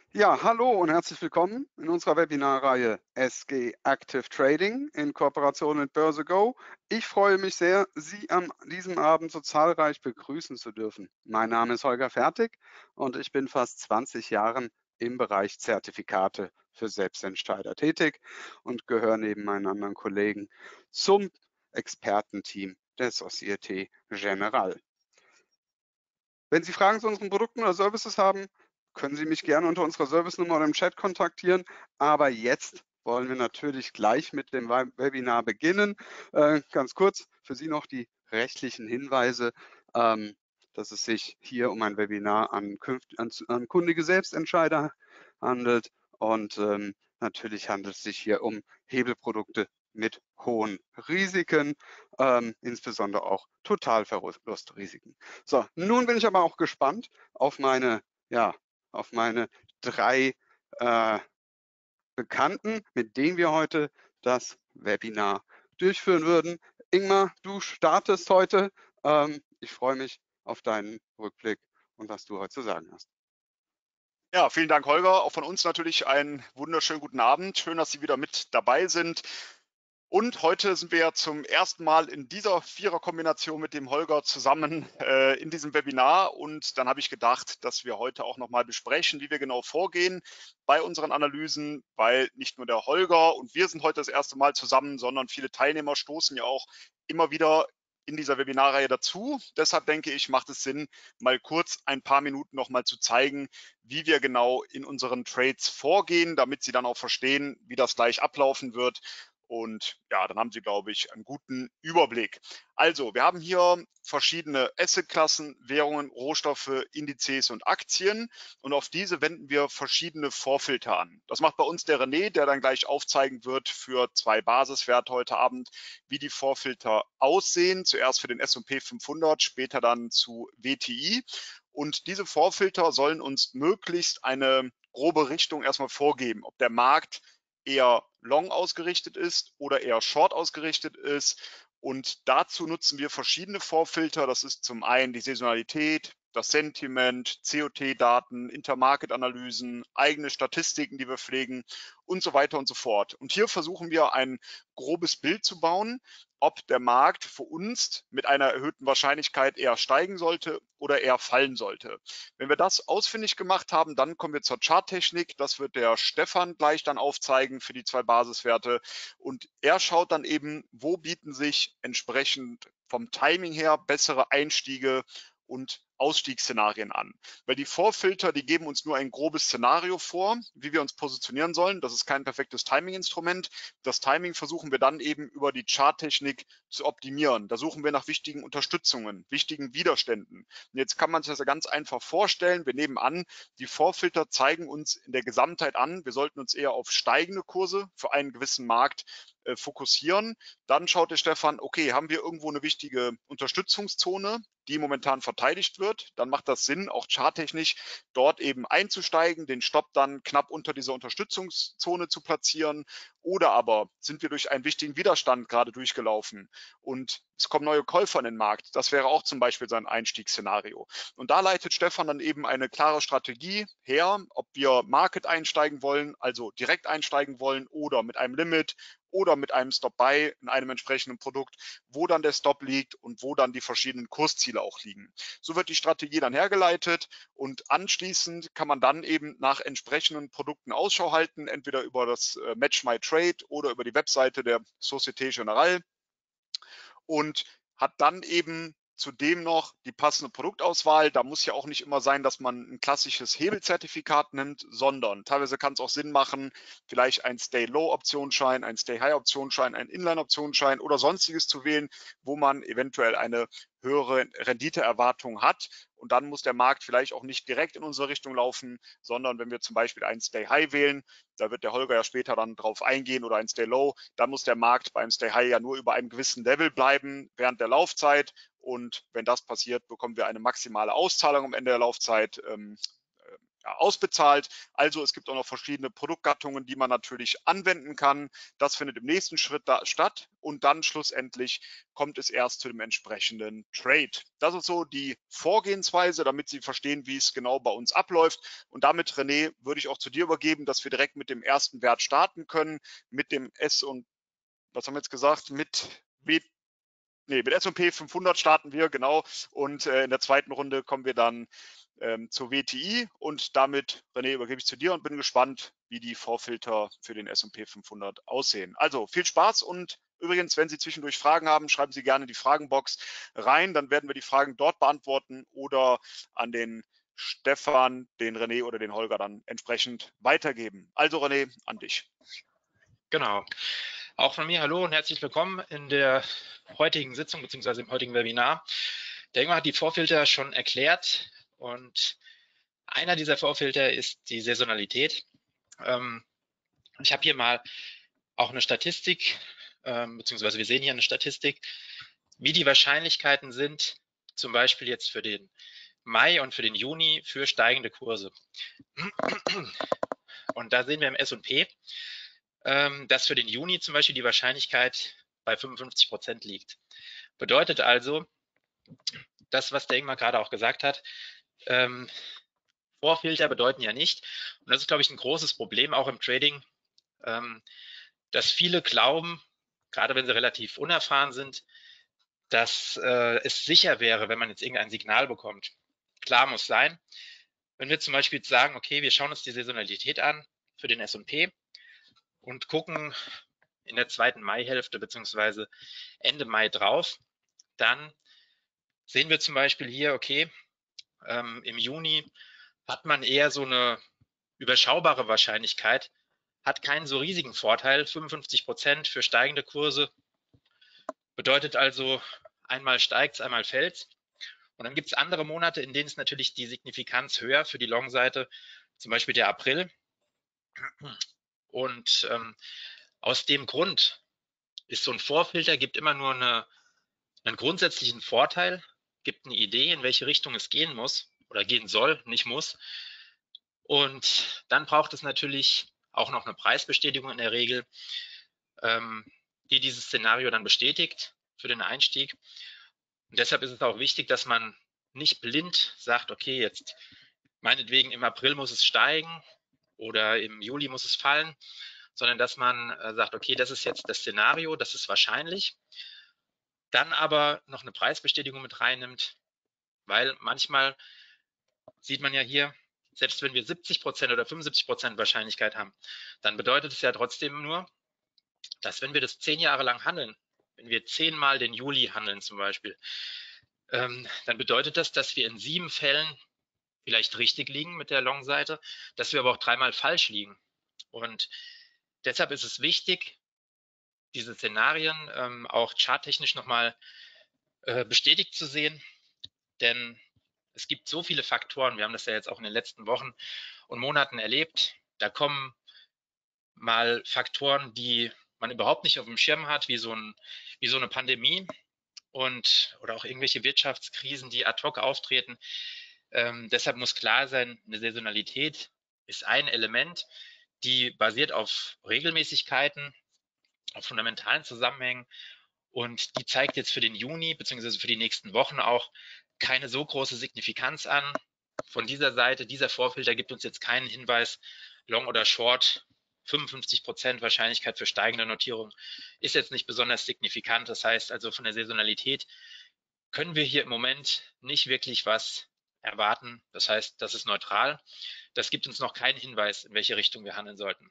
Ja, hallo und herzlich willkommen in unserer Webinarreihe SG Active Trading in Kooperation mit BörseGo. Ich freue mich sehr, Sie an diesem Abend so zahlreich begrüßen zu dürfen. Mein Name ist Holger Fertig und ich bin fast 20 Jahren im Bereich Zertifikate für Selbstentscheider tätig und gehöre neben meinen anderen Kollegen zum Expertenteam der Societe Generale. Wenn Sie Fragen zu unseren Produkten oder Services haben, können Sie mich gerne unter unserer Servicenummer oder im Chat kontaktieren. Aber jetzt wollen wir natürlich gleich mit dem Webinar beginnen. Ganz kurz für Sie noch die rechtlichen Hinweise, ähm, dass es sich hier um ein Webinar an kundige Selbstentscheider handelt. Und natürlich handelt es sich hier um Hebelprodukte mit hohen Risiken, insbesondere auch Totalverlustrisiken. So, nun bin ich aber auch gespannt auf meine, ja, auf meine drei Bekannten, mit denen wir heute das Webinar durchführen würden. Ingmar, du startest heute. Ich freue mich auf deinen Rückblick und was du heute zu sagen hast. Ja, vielen Dank, Holger. Auch von uns natürlich einen wunderschönen guten Abend. Schön, dass Sie wieder mit dabei sind. Und heute sind wir ja zum ersten Mal in dieser Vierer-Kombination mit dem Holger zusammen in diesem Webinar. Und dann habe ich gedacht, dass wir heute auch nochmal besprechen, wie wir genau vorgehen bei unseren Analysen, weil nicht nur der Holger und wir sind heute das erste Mal zusammen, sondern viele Teilnehmer stoßen ja auch immer wieder in dieser Webinarreihe dazu. Deshalb denke ich, macht es Sinn, mal kurz ein paar Minuten nochmal zu zeigen, wie wir genau in unseren Trades vorgehen, damit Sie dann auch verstehen, wie das gleich ablaufen wird. Und ja, dann haben Sie, glaube ich, einen guten Überblick. Also, wir haben hier verschiedene Assetklassen, Währungen, Rohstoffe, Indizes und Aktien. Und auf diese wenden wir verschiedene Vorfilter an. Das macht bei uns der René, der dann gleich aufzeigen wird für zwei Basiswerte heute Abend, wie die Vorfilter aussehen. Zuerst für den S&P 500, später dann zu WTI. Und diese Vorfilter sollen uns möglichst eine grobe Richtung erstmal vorgeben, ob der Markt eher long ausgerichtet ist oder eher short ausgerichtet ist. Und dazu nutzen wir verschiedene Vorfilter. Das ist zum einen die Saisonalität, das Sentiment, COT-Daten, Intermarket-Analysen, eigene Statistiken, die wir pflegen und so weiter und so fort. Und hier versuchen wir ein grobes Bild zu bauen, ob der Markt für uns mit einer erhöhten Wahrscheinlichkeit eher steigen sollte oder eher fallen sollte. Wenn wir das ausfindig gemacht haben, dann kommen wir zur Charttechnik. Das wird der Stefan gleich dann aufzeigen für die zwei Basiswerte. Und er schaut dann eben, wo bieten sich entsprechend vom Timing her bessere Einstiege und Ausstiegsszenarien an. Weil die Vorfilter, die geben uns nur ein grobes Szenario vor, wie wir uns positionieren sollen. Das ist kein perfektes Timing-Instrument. Das Timing versuchen wir dann eben über die Charttechnik zu optimieren. Da suchen wir nach wichtigen Unterstützungen, wichtigen Widerständen. Und jetzt kann man sich das ja ganz einfach vorstellen. Wir nehmen an, die Vorfilter zeigen uns in der Gesamtheit an, wir sollten uns eher auf steigende Kurse für einen gewissen Markt fokussieren. Dann schaut der Stefan, okay, haben wir irgendwo eine wichtige Unterstützungszone, die momentan verteidigt wird, dann macht das Sinn, auch charttechnisch dort eben einzusteigen, den Stopp dann knapp unter dieser Unterstützungszone zu platzieren. Oder aber sind wir durch einen wichtigen Widerstand gerade durchgelaufen und es kommen neue Käufer in den Markt. Das wäre auch zum Beispiel sein Einstiegsszenario. Und da leitet Stefan dann eben eine klare Strategie her, ob wir Market einsteigen wollen, also direkt einsteigen wollen oder mit einem Limit oder mit einem Stop-Buy in einem entsprechenden Produkt, wo dann der Stop liegt und wo dann die verschiedenen Kursziele auch liegen. So wird die Strategie dann hergeleitet und anschließend kann man dann eben nach entsprechenden Produkten Ausschau halten, entweder über das Match My Trade oder über die Webseite der Societe Generale und hat dann eben zudem noch die passende Produktauswahl. Da muss ja auch nicht immer sein, dass man ein klassisches Hebelzertifikat nimmt, sondern teilweise kann es auch Sinn machen, vielleicht ein Stay-Low-Optionsschein, ein Stay-High-Optionsschein, ein Inline-Optionsschein oder sonstiges zu wählen, wo man eventuell eine höhere Renditeerwartung hat. Und dann muss der Markt vielleicht auch nicht direkt in unsere Richtung laufen, sondern wenn wir zum Beispiel ein Stay High wählen, da wird der Holger ja später dann drauf eingehen, oder ein Stay Low, dann muss der Markt beim Stay High ja nur über einem gewissen Level bleiben während der Laufzeit. Und wenn das passiert, bekommen wir eine maximale Auszahlung am Ende der Laufzeit ausbezahlt. Also es gibt auch noch verschiedene Produktgattungen, die man natürlich anwenden kann. Das findet im nächsten Schritt statt und dann schlussendlich kommt es erst zu dem entsprechenden Trade. Das ist so die Vorgehensweise, damit Sie verstehen, wie es genau bei uns abläuft. Und damit, René, würde ich auch zu dir übergeben, dass wir direkt mit dem ersten Wert starten können, mit dem was haben wir jetzt gesagt, mit S&P 500 starten wir, genau. Und in der zweiten Runde kommen wir dann zur WTI und damit, René, übergebe ich zu dir und bin gespannt, wie die Vorfilter für den S&P 500 aussehen. Also viel Spaß und übrigens, wenn Sie zwischendurch Fragen haben, schreiben Sie gerne in die Fragenbox rein, dann werden wir die Fragen dort beantworten oder an den Stefan, den René oder den Holger dann entsprechend weitergeben. Also René, an dich. Genau. Auch von mir hallo und herzlich willkommen in der heutigen Sitzung bzw. im heutigen Webinar. Der Ingmar hat die Vorfilter schon erklärt und einer dieser Vorfilter ist die Saisonalität. Ich habe hier mal auch eine Statistik, beziehungsweise wir sehen hier eine Statistik, wie die Wahrscheinlichkeiten sind, zum Beispiel jetzt für den Mai und für den Juni für steigende Kurse. Und da sehen wir im S&P, dass für den Juni zum Beispiel die Wahrscheinlichkeit bei 55% liegt. Bedeutet also, das, was der Ingmar gerade auch gesagt hat, Vorfilter bedeuten ja nicht, und das ist, glaube ich, ein großes Problem auch im Trading, dass viele glauben, gerade wenn sie relativ unerfahren sind, dass es sicher wäre, wenn man jetzt irgendein Signal bekommt. Klar muss sein, wenn wir zum Beispiel sagen, okay, wir schauen uns die Saisonalität an für den S&P und gucken in der zweiten Maihälfte beziehungsweise Ende Mai drauf, dann sehen wir zum Beispiel hier, okay, im Juni hat man eher so eine überschaubare Wahrscheinlichkeit, hat keinen so riesigen Vorteil, 55% für steigende Kurse, bedeutet also, einmal steigt es, einmal fällt es. Und dann gibt es andere Monate, in denen ist natürlich die Signifikanz höher für die Long-Seite, zum Beispiel der April. Und aus dem Grund ist so ein Vorfilter, gibt immer nur einen grundsätzlichen Vorteil, gibt eine Idee, in welche Richtung es gehen muss oder gehen soll, nicht muss. Und dann braucht es natürlich auch noch eine Preisbestätigung in der Regel, die dieses Szenario dann bestätigt für den Einstieg. Und deshalb ist es auch wichtig, dass man nicht blind sagt, okay, jetzt meinetwegen im April muss es steigen oder im Juli muss es fallen, sondern dass man sagt, okay, das ist jetzt das Szenario, das ist wahrscheinlich, dann aber noch eine Preisbestätigung mit reinnimmt, weil manchmal sieht man ja hier, selbst wenn wir 70% oder 75% Wahrscheinlichkeit haben, dann bedeutet es ja trotzdem nur, dass wenn wir das 10 Jahre lang handeln, wenn wir 10-mal den Juli handeln zum Beispiel, dann bedeutet das, dass wir in 7 Fällen vielleicht richtig liegen mit der Long-Seite, dass wir aber auch 3-mal falsch liegen. Und deshalb ist es wichtig, diese Szenarien auch charttechnisch nochmal bestätigt zu sehen, denn es gibt so viele Faktoren, wir haben das ja jetzt auch in den letzten Wochen und Monaten erlebt, da kommen mal Faktoren, die man überhaupt nicht auf dem Schirm hat, wie so eine Pandemie oder auch irgendwelche Wirtschaftskrisen, die ad hoc auftreten. Deshalb muss klar sein, eine Saisonalität ist ein Element, die basiert auf Regelmäßigkeiten, auf fundamentalen Zusammenhängen und die zeigt jetzt für den Juni bzw. für die nächsten Wochen auch keine so große Signifikanz an. Von dieser Seite, dieser Vorfilter gibt uns jetzt keinen Hinweis, Long oder Short, 55% Wahrscheinlichkeit für steigende Notierung ist jetzt nicht besonders signifikant. Das heißt also, von der Saisonalität können wir hier im Moment nicht wirklich was erwarten. Das heißt, das ist neutral. Das gibt uns noch keinen Hinweis, in welche Richtung wir handeln sollten.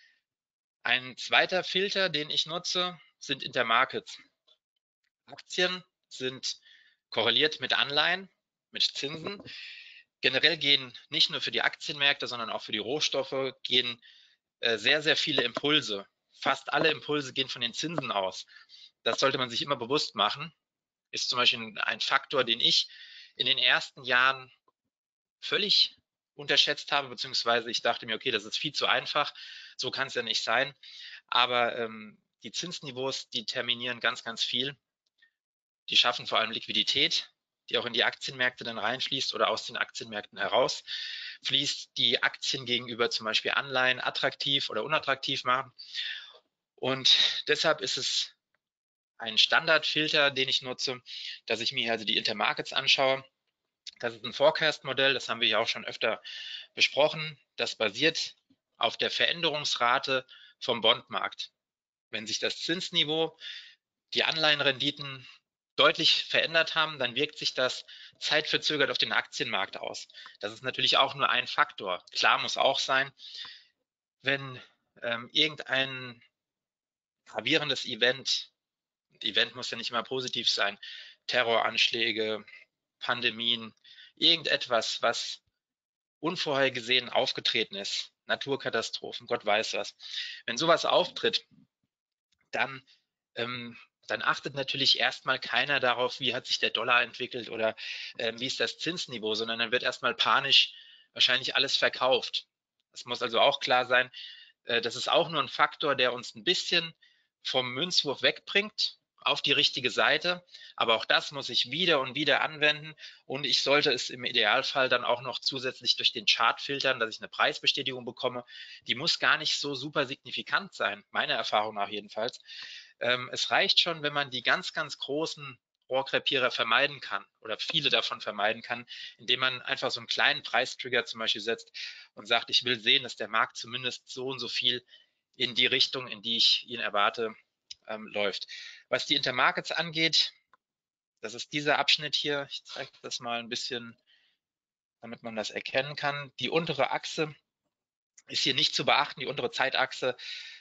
Ein zweiter Filter, den ich nutze, sind Intermarkets. Aktien sind korreliert mit Anleihen, mit Zinsen. Generell gehen nicht nur für die Aktienmärkte, sondern auch für die Rohstoffe gehen sehr, sehr viele Impulse. Fast alle Impulse gehen von den Zinsen aus. Das sollte man sich immer bewusst machen. Ist zum Beispiel ein Faktor, den ich in den ersten Jahren völlig unterschätzt habe, beziehungsweise ich dachte mir, okay, das ist viel zu einfach, so kann es ja nicht sein. Aber die Zinsniveaus, die terminieren ganz, ganz viel. Die schaffen vor allem Liquidität, die auch in die Aktienmärkte dann reinfließt oder aus den Aktienmärkten heraus fließt, die Aktien gegenüber zum Beispiel Anleihen attraktiv oder unattraktiv machen. Und deshalb ist es ein Standardfilter, den ich nutze, dass ich mir also die Intermarkets anschaue. Das ist ein Forecast-Modell, das haben wir ja auch schon öfter besprochen. Das basiert auf der Veränderungsrate vom Bondmarkt. Wenn sich das Zinsniveau, die Anleihenrenditen deutlich verändert haben, dann wirkt sich das zeitverzögert auf den Aktienmarkt aus. Das ist natürlich auch nur ein Faktor. Klar muss auch sein, wenn irgendein gravierendes Event muss ja nicht immer positiv sein, Terroranschläge, Pandemien, irgendetwas, was unvorhergesehen aufgetreten ist, Naturkatastrophen, Gott weiß was. Wenn sowas auftritt, dann achtet natürlich erstmal keiner darauf, wie hat sich der Dollar entwickelt oder wie ist das Zinsniveau, sondern dann wird erstmal panisch wahrscheinlich alles verkauft. Es muss also auch klar sein, das ist auch nur ein Faktor, der uns ein bisschen vom Münzwurf wegbringt auf die richtige Seite, aber auch das muss ich wieder und wieder anwenden und ich sollte es im Idealfall dann auch noch zusätzlich durch den Chart filtern, dass ich eine Preisbestätigung bekomme. Die muss gar nicht so super signifikant sein, meiner Erfahrung nach jedenfalls. Es reicht schon, wenn man die ganz, ganz großen Rohrkrepierer vermeiden kann oder viele davon vermeiden kann, indem man einfach so einen kleinen Preistrigger zum Beispiel setzt und sagt, ich will sehen, dass der Markt zumindest so und so viel in die Richtung, in die ich ihn erwarte, läuft. Was die Intermarkets angeht, das ist dieser Abschnitt hier. Ich zeige das mal ein bisschen, damit man das erkennen kann. Die untere Achse ist hier nicht zu beachten, die untere Zeitachse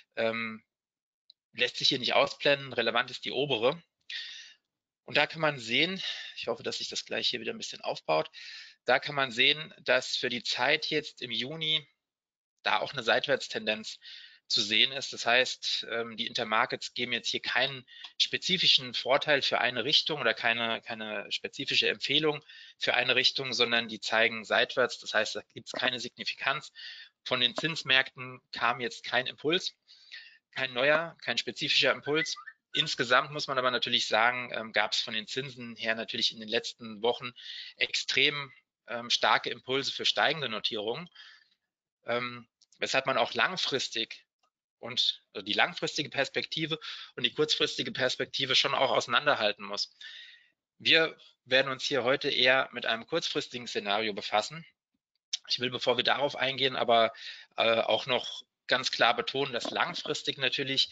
lässt sich hier nicht ausblenden. Relevant ist die obere. Und da kann man sehen, ich hoffe, dass sich das gleich hier wieder ein bisschen aufbaut, da kann man sehen, dass für die Zeit jetzt im Juni da auch eine Seitwärtstendenz zu sehen ist. Das heißt, die Intermarkets geben jetzt hier keinen spezifischen Vorteil für eine Richtung oder keine spezifische Empfehlung für eine Richtung, sondern die zeigen seitwärts. Das heißt, da gibt es keine Signifikanz. Von den Zinsmärkten kam jetzt kein Impuls, kein spezifischer Impuls. Insgesamt muss man aber natürlich sagen, gab es von den Zinsen her natürlich in den letzten Wochen extrem starke Impulse für steigende Notierungen, weshalb man auch langfristig und die langfristige Perspektive und die kurzfristige Perspektive schon auch auseinanderhalten muss. Wir werden uns hier heute eher mit einem kurzfristigen Szenario befassen. Ich will, bevor wir darauf eingehen, aber auch noch ganz klar betonen, dass langfristig natürlich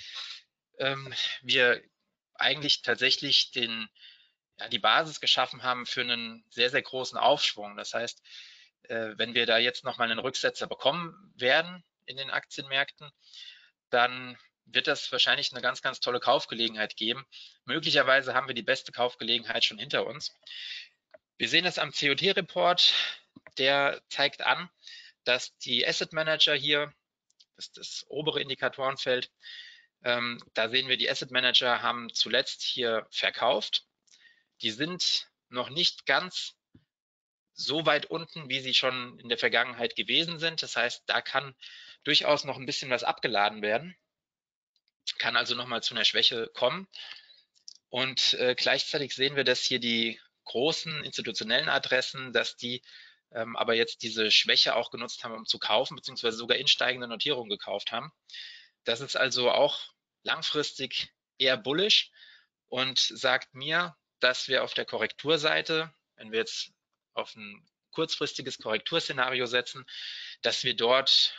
wir eigentlich tatsächlich die Basis geschaffen haben für einen sehr, sehr großen Aufschwung. Das heißt, wenn wir da jetzt nochmal einen Rücksetzer bekommen werden in den Aktienmärkten, dann wird das wahrscheinlich eine ganz, ganz tolle Kaufgelegenheit geben. Möglicherweise haben wir die beste Kaufgelegenheit schon hinter uns. Wir sehen das am COT-Report, der zeigt an, dass die Asset Manager hier, das ist das obere Indikatorenfeld, da sehen wir, die Asset Manager haben zuletzt hier verkauft. Die sind noch nicht ganz so weit unten, wie sie schon in der Vergangenheit gewesen sind. Das heißt, da kann durchaus noch ein bisschen was abgeladen werden, kann also nochmal zu einer Schwäche kommen. Und gleichzeitig sehen wir, dass hier die großen institutionellen Adressen, dass die aber jetzt diese Schwäche auch genutzt haben, um zu kaufen, beziehungsweise sogar in steigende Notierungen gekauft haben. Das ist also auch langfristig eher bullish und sagt mir, dass wir auf der Korrekturseite, wenn wir jetzt auf ein kurzfristiges Korrekturszenario setzen, dass wir dort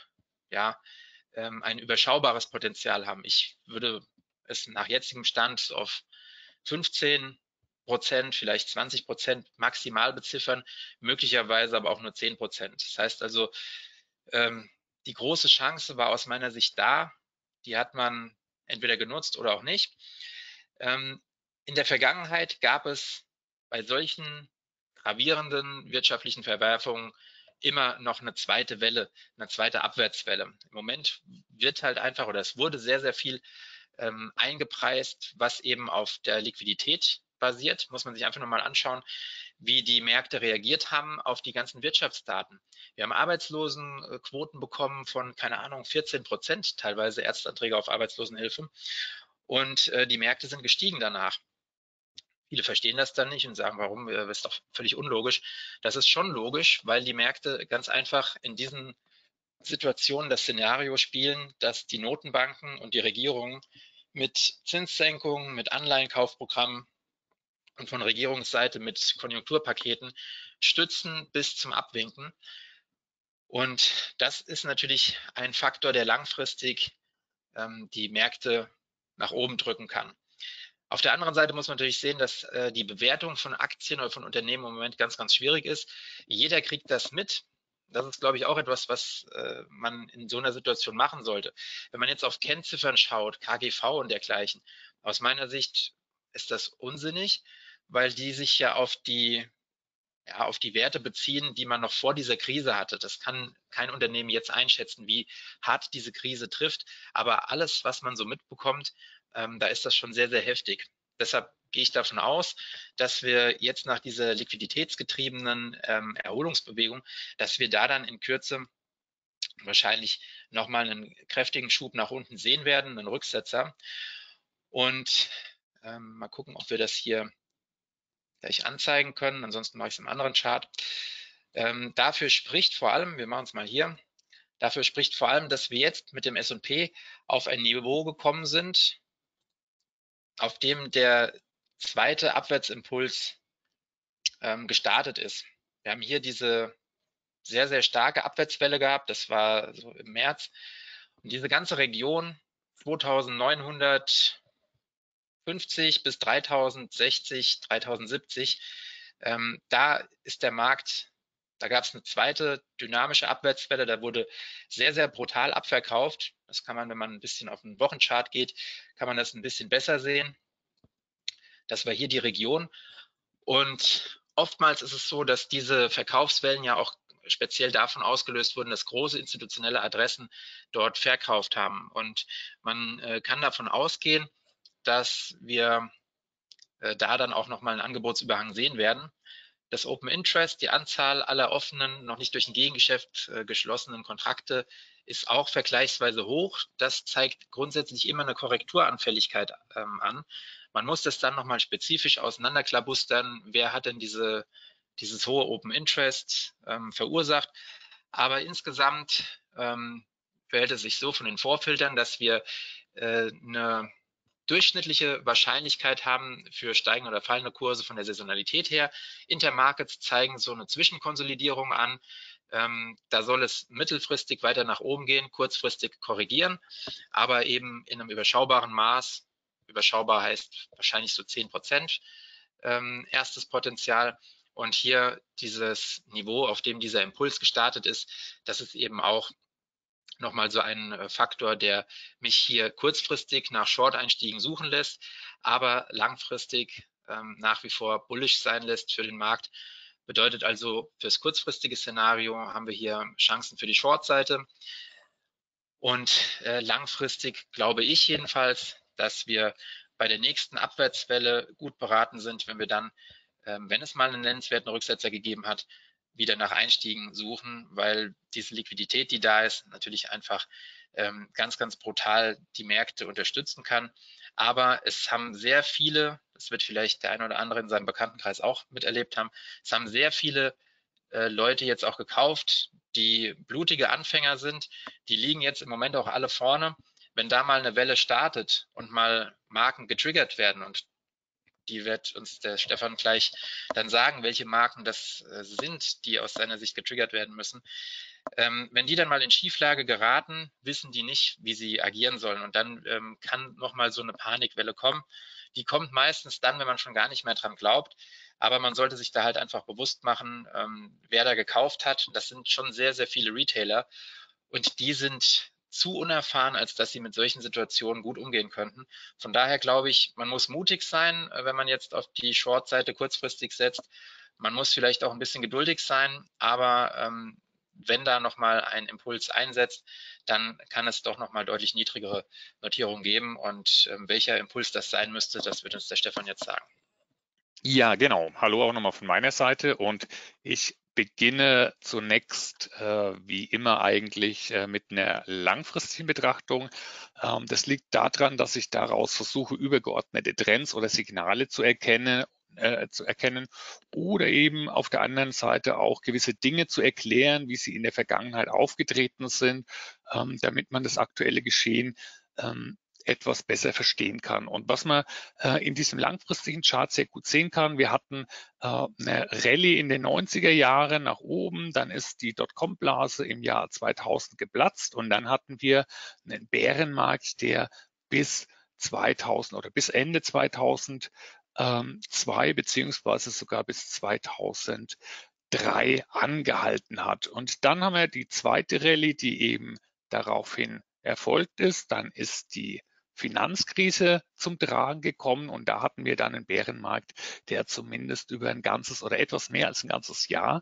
ein überschaubares Potenzial haben. Ich würde es nach jetzigem Stand auf 15%, vielleicht 20% maximal beziffern, möglicherweise aber auch nur 10%. Das heißt also, die große Chance war aus meiner Sicht da. Die hat man entweder genutzt oder auch nicht. In der Vergangenheit gab es bei solchen gravierenden wirtschaftlichen Verwerfungen immer noch eine zweite Welle, eine zweite Abwärtswelle. Im Moment wird halt einfach, oder es wurde sehr, sehr viel eingepreist, was eben auf der Liquidität basiert. Muss man sich einfach nochmal anschauen, wie die Märkte reagiert haben auf die ganzen Wirtschaftsdaten. Wir haben Arbeitslosenquoten bekommen von, keine Ahnung, 14%, teilweise Erstanträge auf Arbeitslosenhilfe. Und die Märkte sind gestiegen danach. Viele verstehen das dann nicht und sagen, warum, das ist doch völlig unlogisch. Das ist schon logisch, weil die Märkte ganz einfach in diesen Situationen das Szenario spielen, dass die Notenbanken und die Regierungen mit Zinssenkungen, mit Anleihenkaufprogrammen und von Regierungsseite mit Konjunkturpaketen stützen bis zum Abwinken. Und das ist natürlich ein Faktor, der langfristig die Märkte nach oben drücken kann. Auf der anderen Seite muss man natürlich sehen, dass die Bewertung von Aktien oder von Unternehmen im Moment ganz, ganz schwierig ist. Jeder kriegt das mit. Das ist, glaube ich, auch etwas, was man in so einer Situation machen sollte. Wenn man jetzt auf Kennziffern schaut, KGV und dergleichen, aus meiner Sicht ist das unsinnig, weil die sich ja auf die Werte beziehen, die man noch vor dieser Krise hatte. Das kann kein Unternehmen jetzt einschätzen, wie hart diese Krise trifft. Aber alles, was man so mitbekommt, da ist das schon sehr, sehr heftig. Deshalb gehe ich davon aus, dass wir jetzt nach dieser liquiditätsgetriebenen Erholungsbewegung, dass wir da dann in Kürze wahrscheinlich nochmal einen kräftigen Schub nach unten sehen werden, einen Rücksetzer. Und mal gucken, ob wir das hier gleich anzeigen können. Ansonsten mache ich es im anderen Chart. Dafür spricht vor allem, wir machen es mal hier, dafür spricht vor allem, dass wir jetzt mit dem S&P auf ein Niveau gekommen sind, auf dem der zweite Abwärtsimpuls gestartet ist. Wir haben hier diese sehr, sehr starke Abwärtswelle gehabt, das war so im März. Und diese ganze Region 2950 bis 3060, 3070, da ist der Markt, da gab es eine zweite dynamische Abwärtswelle, da wurde sehr, sehr brutal abverkauft. Das kann man, wenn man ein bisschen auf den Wochenchart geht, kann man das ein bisschen besser sehen. Das war hier die Region. Und oftmals ist es so, dass diese Verkaufswellen ja auch speziell davon ausgelöst wurden, dass große institutionelle Adressen dort verkauft haben. Und man kann davon ausgehen, dass wir da dann auch nochmal einen Angebotsüberhang sehen werden. Das Open Interest, die Anzahl aller offenen, noch nicht durch ein Gegengeschäft geschlossenen Kontrakte ist auch vergleichsweise hoch. Das zeigt grundsätzlich immer eine Korrekturanfälligkeit an. Man muss das dann nochmal spezifisch auseinanderklabustern. Wer hat denn dieses hohe Open Interest verursacht? Aber insgesamt verhält es sich so von den Vorfiltern, dass wir eine durchschnittliche Wahrscheinlichkeit haben für steigende oder fallende Kurse von der Saisonalität her. Intermarkets zeigen so eine Zwischenkonsolidierung an. Da soll es mittelfristig weiter nach oben gehen, kurzfristig korrigieren, aber eben in einem überschaubaren Maß. Überschaubar heißt wahrscheinlich so 10% erstes Potenzial. Und hier dieses Niveau, auf dem dieser Impuls gestartet ist, das ist eben auch nochmal so ein Faktor, der mich hier kurzfristig nach Short-Einstiegen suchen lässt, aber langfristig nach wie vor bullish sein lässt für den Markt. Bedeutet also, fürs kurzfristige Szenario haben wir hier Chancen für die Short-Seite. Und langfristig glaube ich jedenfalls, dass wir bei der nächsten Abwärtswelle gut beraten sind, wenn wir dann, wenn es mal einen nennenswerten Rücksetzer gegeben hat, wieder nach Einstiegen suchen, weil diese Liquidität, die da ist, natürlich einfach ganz, ganz brutal die Märkte unterstützen kann. Aber es haben sehr viele, das wird vielleicht der eine oder andere in seinem Bekanntenkreis auch miterlebt haben, es haben sehr viele Leute jetzt auch gekauft, die blutige Anfänger sind. Die liegen jetzt im Moment auch alle vorne. Wenn da mal eine Welle startet und mal Marken getriggert werden, und die wird uns der Stefan gleich dann sagen, welche Marken das sind, die aus seiner Sicht getriggert werden müssen. Wenn die dann mal in Schieflage geraten, wissen die nicht, wie sie agieren sollen. Und dann kann nochmal so eine Panikwelle kommen. Die kommt meistens dann, wenn man schon gar nicht mehr dran glaubt. Aber man sollte sich da halt einfach bewusst machen, wer da gekauft hat. Das sind schon sehr, sehr viele Retailer. Und die sind zu unerfahren, als dass sie mit solchen Situationen gut umgehen könnten. Von daher glaube ich, man muss mutig sein, wenn man jetzt auf die Short-Seite kurzfristig setzt. Man muss vielleicht auch ein bisschen geduldig sein, aber wenn da nochmal ein Impuls einsetzt, dann kann es doch nochmal deutlich niedrigere Notierungen geben. Und welcher Impuls das sein müsste, das wird uns der Stefan jetzt sagen. Ja, genau. Hallo auch nochmal von meiner Seite und ich beginne zunächst wie immer eigentlich mit einer langfristigen Betrachtung. Das liegt daran, dass ich daraus versuche, übergeordnete Trends oder Signale zu erkennen zu erkennen oder eben auf der anderen Seite auch gewisse Dinge zu erklären, wie sie in der Vergangenheit aufgetreten sind, damit man das aktuelle Geschehen etwas besser verstehen kann. Und was man in diesem langfristigen Chart sehr gut sehen kann, wir hatten eine Rallye in den 90er Jahren nach oben, dann ist die Dotcom-Blase im Jahr 2000 geplatzt und dann hatten wir einen Bärenmarkt, der bis 2000 oder bis Ende 2002 beziehungsweise sogar bis 2003 angehalten hat. Und dann haben wir die zweite Rallye, die eben daraufhin erfolgt ist. Dann ist die Finanzkrise zum Tragen gekommen und da hatten wir dann einen Bärenmarkt, der zumindest über ein ganzes oder etwas mehr als ein ganzes Jahr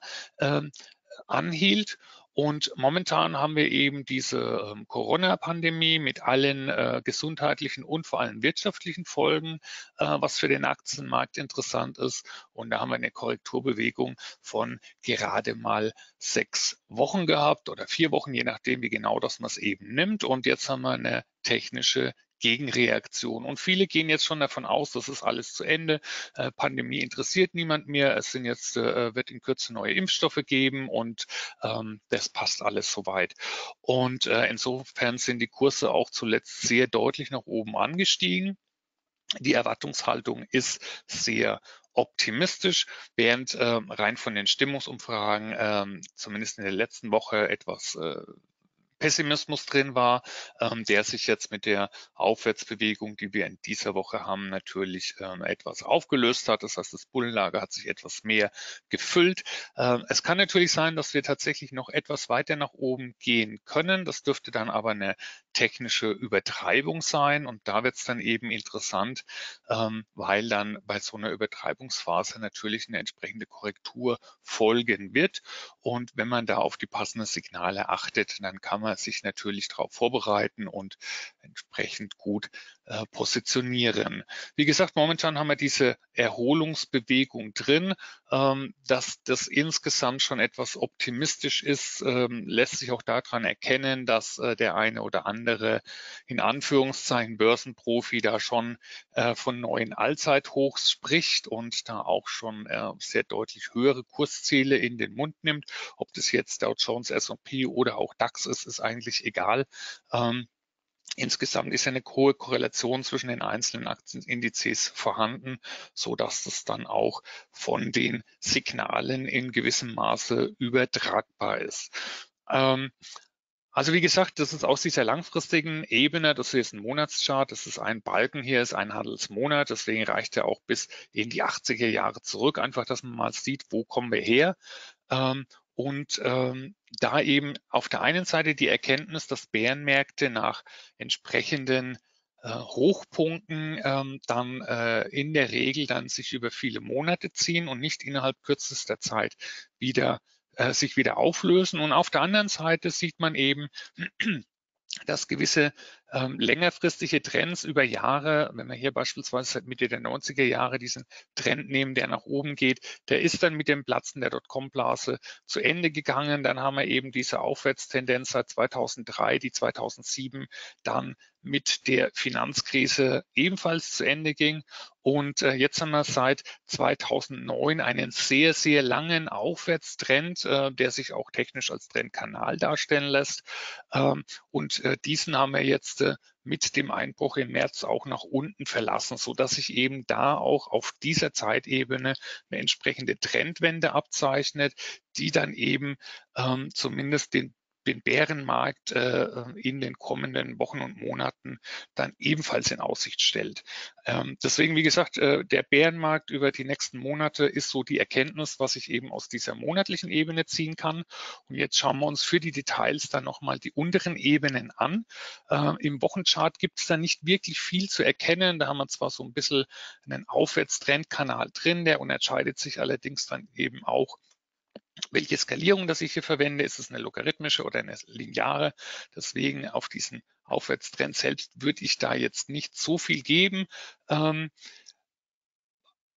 anhielt. Und momentan haben wir eben diese Corona-Pandemie mit allen gesundheitlichen und vor allem wirtschaftlichen Folgen, was für den Aktienmarkt interessant ist. Und da haben wir eine Korrekturbewegung von gerade mal 6 Wochen gehabt oder 4 Wochen, je nachdem, wie genau das man es eben nimmt. Und jetzt haben wir eine technische Gegenreaktion. Und viele gehen jetzt schon davon aus, das ist alles zu Ende. Pandemie interessiert niemand mehr. Es sind jetzt, wird in Kürze neue Impfstoffe geben und das passt alles soweit. Und insofern sind die Kurse auch zuletzt sehr deutlich nach oben angestiegen. Die Erwartungshaltung ist sehr optimistisch, während rein von den Stimmungsumfragen zumindest in der letzten Woche etwas Pessimismus drin war, der sich jetzt mit der Aufwärtsbewegung, die wir in dieser Woche haben, natürlich etwas aufgelöst hat. Das heißt, das Bullenlager hat sich etwas mehr gefüllt. Es kann natürlich sein, dass wir tatsächlich noch etwas weiter nach oben gehen können. Das dürfte dann aber eine technische Übertreibung sein. Und da wird es dann eben interessant, weil dann bei so einer Übertreibungsphase natürlich eine entsprechende Korrektur folgen wird. Und wenn man da auf die passenden Signale achtet, dann kann man sich natürlich darauf vorbereiten und entsprechend gut positionieren. Wie gesagt, momentan haben wir diese Erholungsbewegung drin. Dass das insgesamt schon etwas optimistisch ist, lässt sich auch daran erkennen, dass der eine oder andere in Anführungszeichen Börsenprofi da schon von neuen Allzeithochs spricht und da auch schon sehr deutlich höhere Kursziele in den Mund nimmt. Ob das jetzt Dow Jones, S&P oder auch DAX ist, ist eigentlich egal. Insgesamt ist eine hohe Korrelation zwischen den einzelnen Aktienindizes vorhanden, so dass das dann auch von den Signalen in gewissem Maße übertragbar ist. Also wie gesagt, das ist aus dieser langfristigen Ebene, das ist jetzt ein Monatschart, das ist ein Balken hier, ist ein Handelsmonat, deswegen reicht er auch bis in die 80er Jahre zurück, einfach, dass man mal sieht, wo kommen wir her. Da eben auf der einen Seite die Erkenntnis, dass Bärenmärkte nach entsprechenden Hochpunkten dann in der Regel dann sich über viele Monate ziehen und nicht innerhalb kürzester Zeit sich wieder auflösen. Und auf der anderen Seite sieht man eben, dass gewisse längerfristige Trends über Jahre, wenn wir hier beispielsweise seit Mitte der 90er Jahre diesen Trend nehmen, der nach oben geht, der ist dann mit dem Platzen der Dotcom-Blase zu Ende gegangen. Dann haben wir eben diese Aufwärtstendenz seit 2003, die 2007 dann mit der Finanzkrise ebenfalls zu Ende ging. Und jetzt haben wir seit 2009 einen sehr, sehr langen Aufwärtstrend, der sich auch technisch als Trendkanal darstellen lässt. Und diesen haben wir jetzt mit dem Einbruch im März auch nach unten verlassen, so dass sich eben da auch auf dieser Zeitebene eine entsprechende Trendwende abzeichnet, die dann eben zumindest den Bärenmarkt in den kommenden Wochen und Monaten dann ebenfalls in Aussicht stellt. Deswegen, wie gesagt, der Bärenmarkt über die nächsten Monate ist so die Erkenntnis, was ich eben aus dieser monatlichen Ebene ziehen kann. Und jetzt schauen wir uns für die Details dann nochmal die unteren Ebenen an. Im Wochenchart gibt es da nicht wirklich viel zu erkennen. Da haben wir zwar so ein bisschen einen Aufwärtstrendkanal drin, der unterscheidet sich allerdings dann eben auch, welche Skalierung das ich hier verwende. Ist es eine logarithmische oder eine lineare? Deswegen auf diesen Aufwärtstrend selbst würde ich da jetzt nicht so viel geben.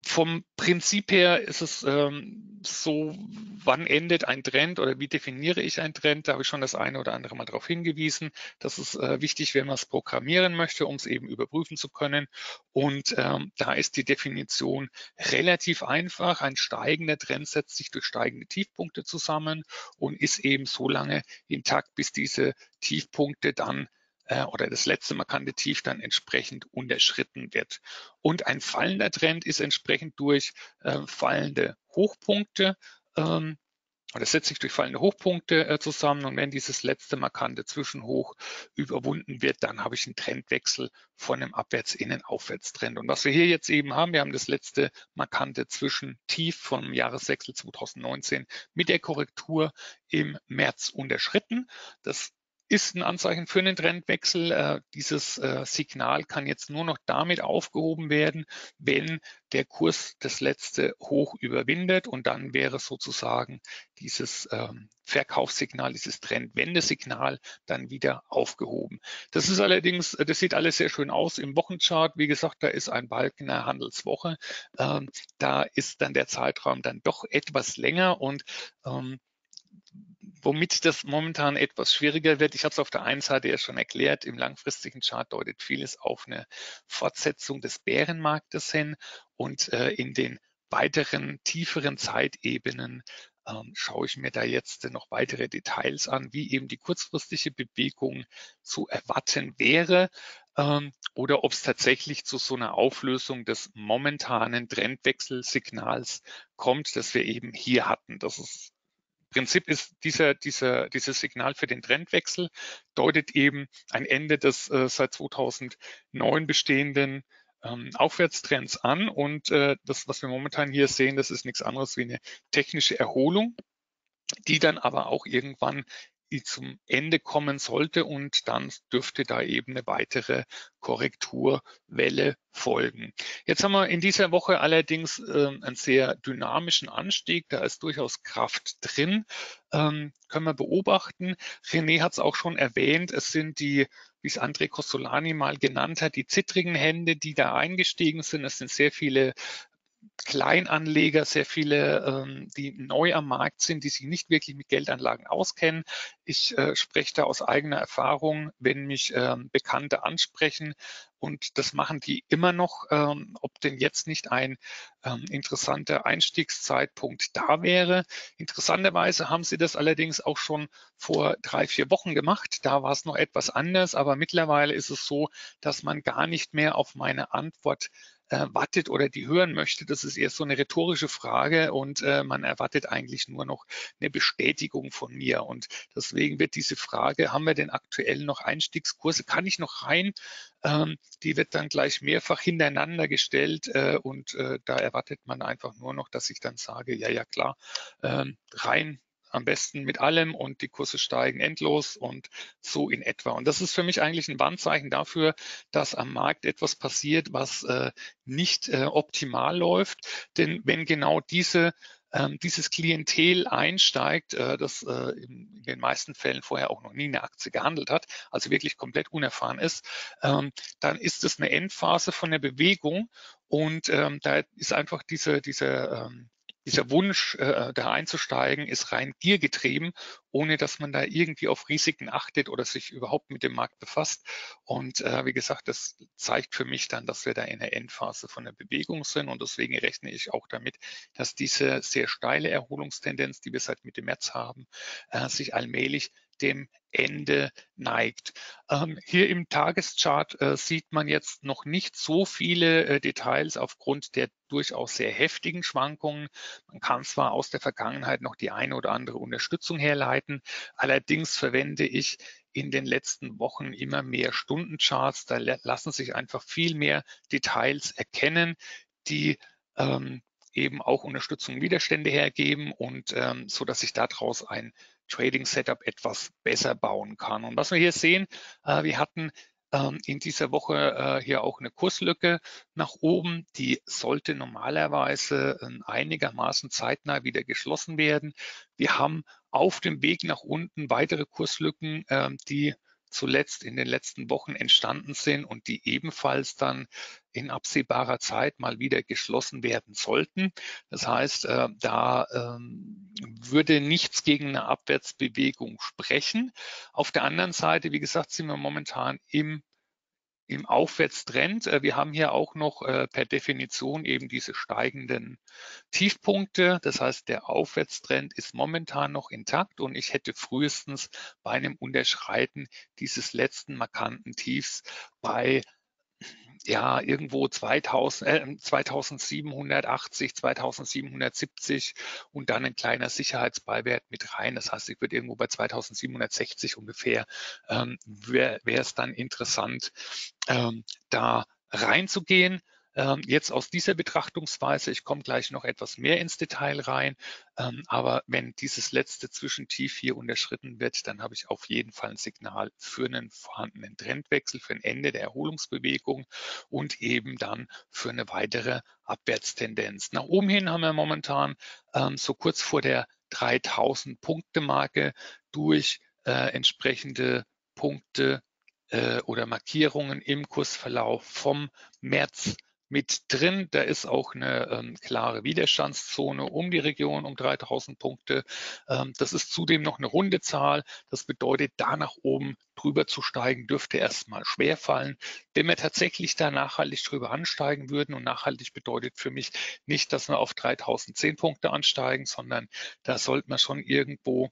Vom Prinzip her ist es so, wann endet ein Trend oder wie definiere ich einen Trend? Da habe ich schon das eine oder andere Mal darauf hingewiesen. Das ist wichtig, wenn man es programmieren möchte, um es eben überprüfen zu können. Und da ist die Definition relativ einfach. Ein steigender Trend setzt sich durch steigende Tiefpunkte zusammen und ist eben so lange intakt, bis diese Tiefpunkte dann oder das letzte markante Tief dann entsprechend unterschritten wird. Und ein fallender Trend ist entsprechend durch fallende Hochpunkte oder setzt sich durch fallende Hochpunkte zusammen. Und wenn dieses letzte markante Zwischenhoch überwunden wird, dann habe ich einen Trendwechsel von einem Abwärts- in einen Aufwärtstrend. Und was wir hier jetzt eben haben, wir haben das letzte markante Zwischentief vom Jahreswechsel 2019 mit der Korrektur im März unterschritten. Das ist ein Anzeichen für einen Trendwechsel. Dieses Signal kann jetzt nur noch damit aufgehoben werden, wenn der Kurs das letzte Hoch überwindet, und dann wäre sozusagen dieses Verkaufssignal, dieses Trendwendesignal dann wieder aufgehoben. Das ist allerdings, das sieht alles sehr schön aus im Wochenchart. Wie gesagt, da ist ein Balken in der Handelswoche. Da ist dann der Zeitraum dann doch etwas länger, und womit das momentan etwas schwieriger wird. Ich habe es auf der einen Seite ja schon erklärt, im langfristigen Chart deutet vieles auf eine Fortsetzung des Bärenmarktes hin, und in den weiteren, tieferen Zeitebenen schaue ich mir da jetzt noch weitere Details an, wie eben die kurzfristige Bewegung zu erwarten wäre oder ob es tatsächlich zu so einer Auflösung des momentanen Trendwechselsignals kommt, das wir eben hier hatten. Das ist Prinzip ist dieses Signal für den Trendwechsel, deutet eben ein Ende des seit 2009 bestehenden Aufwärtstrends an, und das, was wir momentan hier sehen, das ist nichts anderes wie eine technische Erholung, die dann aber auch irgendwann zum Ende kommen sollte, und dann dürfte da eben eine weitere Korrekturwelle folgen. Jetzt haben wir in dieser Woche allerdings einen sehr dynamischen Anstieg, da ist durchaus Kraft drin, können wir beobachten. René hat es auch schon erwähnt, es sind die, wie es André Costolani mal genannt hat, die zittrigen Hände, die da eingestiegen sind. Es sind sehr viele Kleinanleger, sehr viele, die neu am Markt sind, die sich nicht wirklich mit Geldanlagen auskennen. Ich spreche da aus eigener Erfahrung, wenn mich Bekannte ansprechen, und das machen die immer noch, ob denn jetzt nicht ein interessanter Einstiegszeitpunkt da wäre. Interessanterweise haben sie das allerdings auch schon vor 3-4 Wochen gemacht. Da war es noch etwas anders, aber mittlerweile ist es so, dass man gar nicht mehr auf meine Antwort wartet oder die hören möchte. Das ist eher so eine rhetorische Frage, und man erwartet eigentlich nur noch eine Bestätigung von mir. Und deswegen wird diese Frage, haben wir denn aktuell noch Einstiegskurse, kann ich noch rein? Die wird dann gleich mehrfach hintereinander gestellt, und da erwartet man einfach nur noch, dass ich dann sage, ja klar, rein. Am besten mit allem, und die Kurse steigen endlos und so in etwa. Und das ist für mich eigentlich ein Warnzeichen dafür, dass am Markt etwas passiert, was nicht optimal läuft. Denn wenn genau dieses Klientel einsteigt, das in den meisten Fällen vorher auch noch nie eine Aktie gehandelt hat, also wirklich komplett unerfahren ist, dann ist es eine Endphase von der Bewegung, und da ist einfach dieser Wunsch, da einzusteigen, ist rein giergetrieben, ohne dass man da irgendwie auf Risiken achtet oder sich überhaupt mit dem Markt befasst. Und wie gesagt, das zeigt für mich dann, dass wir da in der Endphase von der Bewegung sind, und deswegen rechne ich auch damit, dass diese sehr steile Erholungstendenz, die wir seit Mitte März haben, sich allmählich dem Ende neigt. Hier im Tageschart sieht man jetzt noch nicht so viele Details aufgrund der durchaus sehr heftigen Schwankungen. Man kann zwar aus der Vergangenheit noch die eine oder andere Unterstützung herleiten, allerdings verwende ich in den letzten Wochen immer mehr Stundencharts. Da lassen sich einfach viel mehr Details erkennen, die eben auch Unterstützung und Widerstände hergeben, und so dass ich daraus ein Trading-Setup etwas besser bauen kann. Und was wir hier sehen, wir hatten in dieser Woche hier auch eine Kurslücke nach oben. Die sollte normalerweise einigermaßen zeitnah wieder geschlossen werden. Wir haben auf dem Weg nach unten weitere Kurslücken, die zuletzt in den letzten Wochen entstanden sind und die ebenfalls dann in absehbarer Zeit mal wieder geschlossen werden sollten. Das heißt, da würde nichts gegen eine Abwärtsbewegung sprechen. Auf der anderen Seite, wie gesagt, sind wir momentan im Aufwärtstrend. Wir haben hier auch noch per Definition eben diese steigenden Tiefpunkte. Das heißt, der Aufwärtstrend ist momentan noch intakt und ich hätte frühestens bei einem Unterschreiten dieses letzten markanten Tiefs bei ja, irgendwo 2780, 2770 und dann ein kleiner Sicherheitsbeiwert mit rein. Das heißt, ich würde irgendwo bei 2760 ungefähr, wäre es dann interessant, da reinzugehen. Jetzt aus dieser Betrachtungsweise, ich komme gleich noch etwas mehr ins Detail rein, aber wenn dieses letzte Zwischentief hier unterschritten wird, dann habe ich auf jeden Fall ein Signal für einen vorhandenen Trendwechsel, für ein Ende der Erholungsbewegung und eben dann für eine weitere Abwärtstendenz. Nach oben hin haben wir momentan so kurz vor der 3000-Punkte-Marke durch entsprechende Punkte oder Markierungen im Kursverlauf vom März mit drin. Da ist auch eine klare Widerstandszone um die Region um 3000 Punkte. Das ist zudem noch eine runde Zahl. Das bedeutet, da nach oben drüber zu steigen, dürfte erstmal schwer fallen. Wenn wir tatsächlich da nachhaltig drüber ansteigen würden, und nachhaltig bedeutet für mich nicht, dass wir auf 3010 Punkte ansteigen, sondern da sollte man schon irgendwo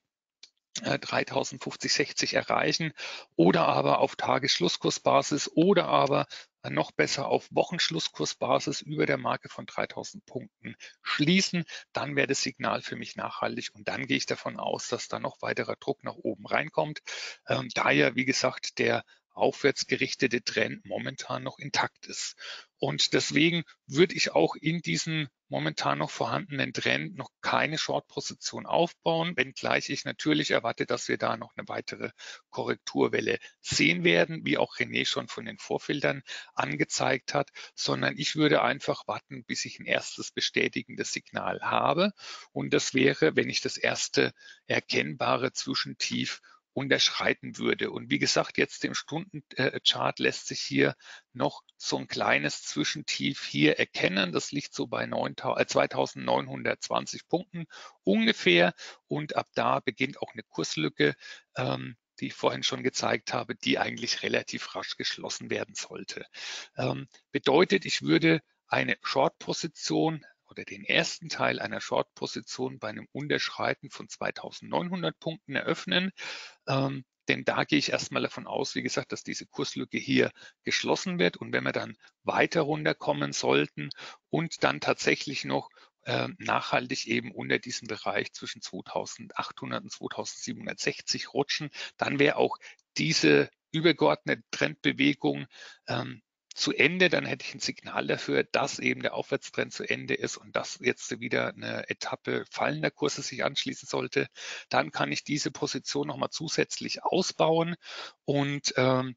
3050, 60 erreichen oder aber auf Tagesschlusskursbasis oder aber noch besser auf Wochenschlusskursbasis über der Marke von 3000 Punkten schließen, dann wäre das Signal für mich nachhaltig und dann gehe ich davon aus, dass da noch weiterer Druck nach oben reinkommt, da ja, wie gesagt, der aufwärts gerichtete Trend momentan noch intakt ist. Und deswegen würde ich auch in diesen momentan noch vorhandenen Trend noch keine Short-Position aufbauen, wenngleich ich natürlich erwarte, dass wir da noch eine weitere Korrekturwelle sehen werden, wie auch René schon von den Vorfiltern angezeigt hat, sondern ich würde einfach warten, bis ich ein erstes bestätigendes Signal habe. Und das wäre, wenn ich das erste erkennbare Zwischentief unterschreiten würde. Und wie gesagt, jetzt im Stundenchart lässt sich hier noch so ein kleines Zwischentief hier erkennen. Das liegt so bei 2920 Punkten ungefähr. Und ab da beginnt auch eine Kurslücke, die ich vorhin schon gezeigt habe, die eigentlich relativ rasch geschlossen werden sollte. Bedeutet, ich würde eine Short-Position oder den ersten Teil einer Short-Position bei einem Unterschreiten von 2900 Punkten eröffnen. Denn da gehe ich erstmal davon aus, wie gesagt, dass diese Kurslücke hier geschlossen wird. Und wenn wir dann weiter runterkommen sollten und dann tatsächlich noch nachhaltig eben unter diesem Bereich zwischen 2800 und 2760 rutschen, dann wäre auch diese übergeordnete Trendbewegung zu Ende, dann hätte ich ein Signal dafür, dass eben der Aufwärtstrend zu Ende ist und dass jetzt wieder eine Etappe fallender Kurse sich anschließen sollte. Dann kann ich diese Position nochmal zusätzlich ausbauen und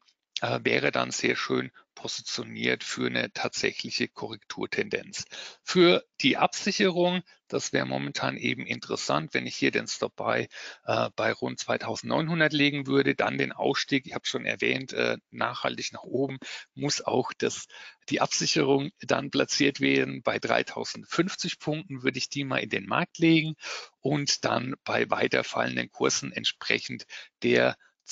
wäre dann sehr schön positioniert für eine tatsächliche Korrekturtendenz. Für die Absicherung, das wäre momentan eben interessant, wenn ich hier den Stop-Buy bei rund 2900 legen würde, dann den Ausstieg, ich habe schon erwähnt, nachhaltig nach oben, muss auch die Absicherung dann platziert werden. Bei 3050 Punkten würde ich die mal in den Markt legen und dann bei weiter fallenden Kursen entsprechend der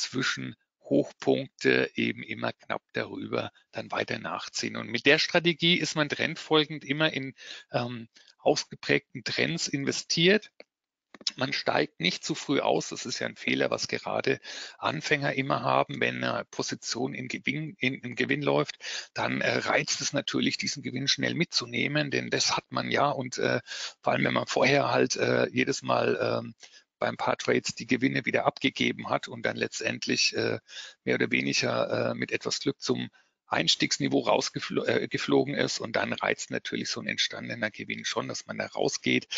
Zwischenhochpunkte eben immer knapp darüber dann weiter nachziehen. Und mit der Strategie ist man trendfolgend immer in ausgeprägten Trends investiert. Man steigt nicht zu früh aus. Das ist ja ein Fehler, was gerade Anfänger immer haben. Wenn eine Position im Gewinn läuft, dann reizt es natürlich, diesen Gewinn schnell mitzunehmen, denn das hat man ja. Und vor allem, wenn man vorher halt jedes Mal beim paar Trades die Gewinne wieder abgegeben hat und dann letztendlich mehr oder weniger mit etwas Glück zum Einstiegsniveau rausgeflogen ist und dann reizt natürlich so ein entstandener Gewinn schon, dass man da rausgeht.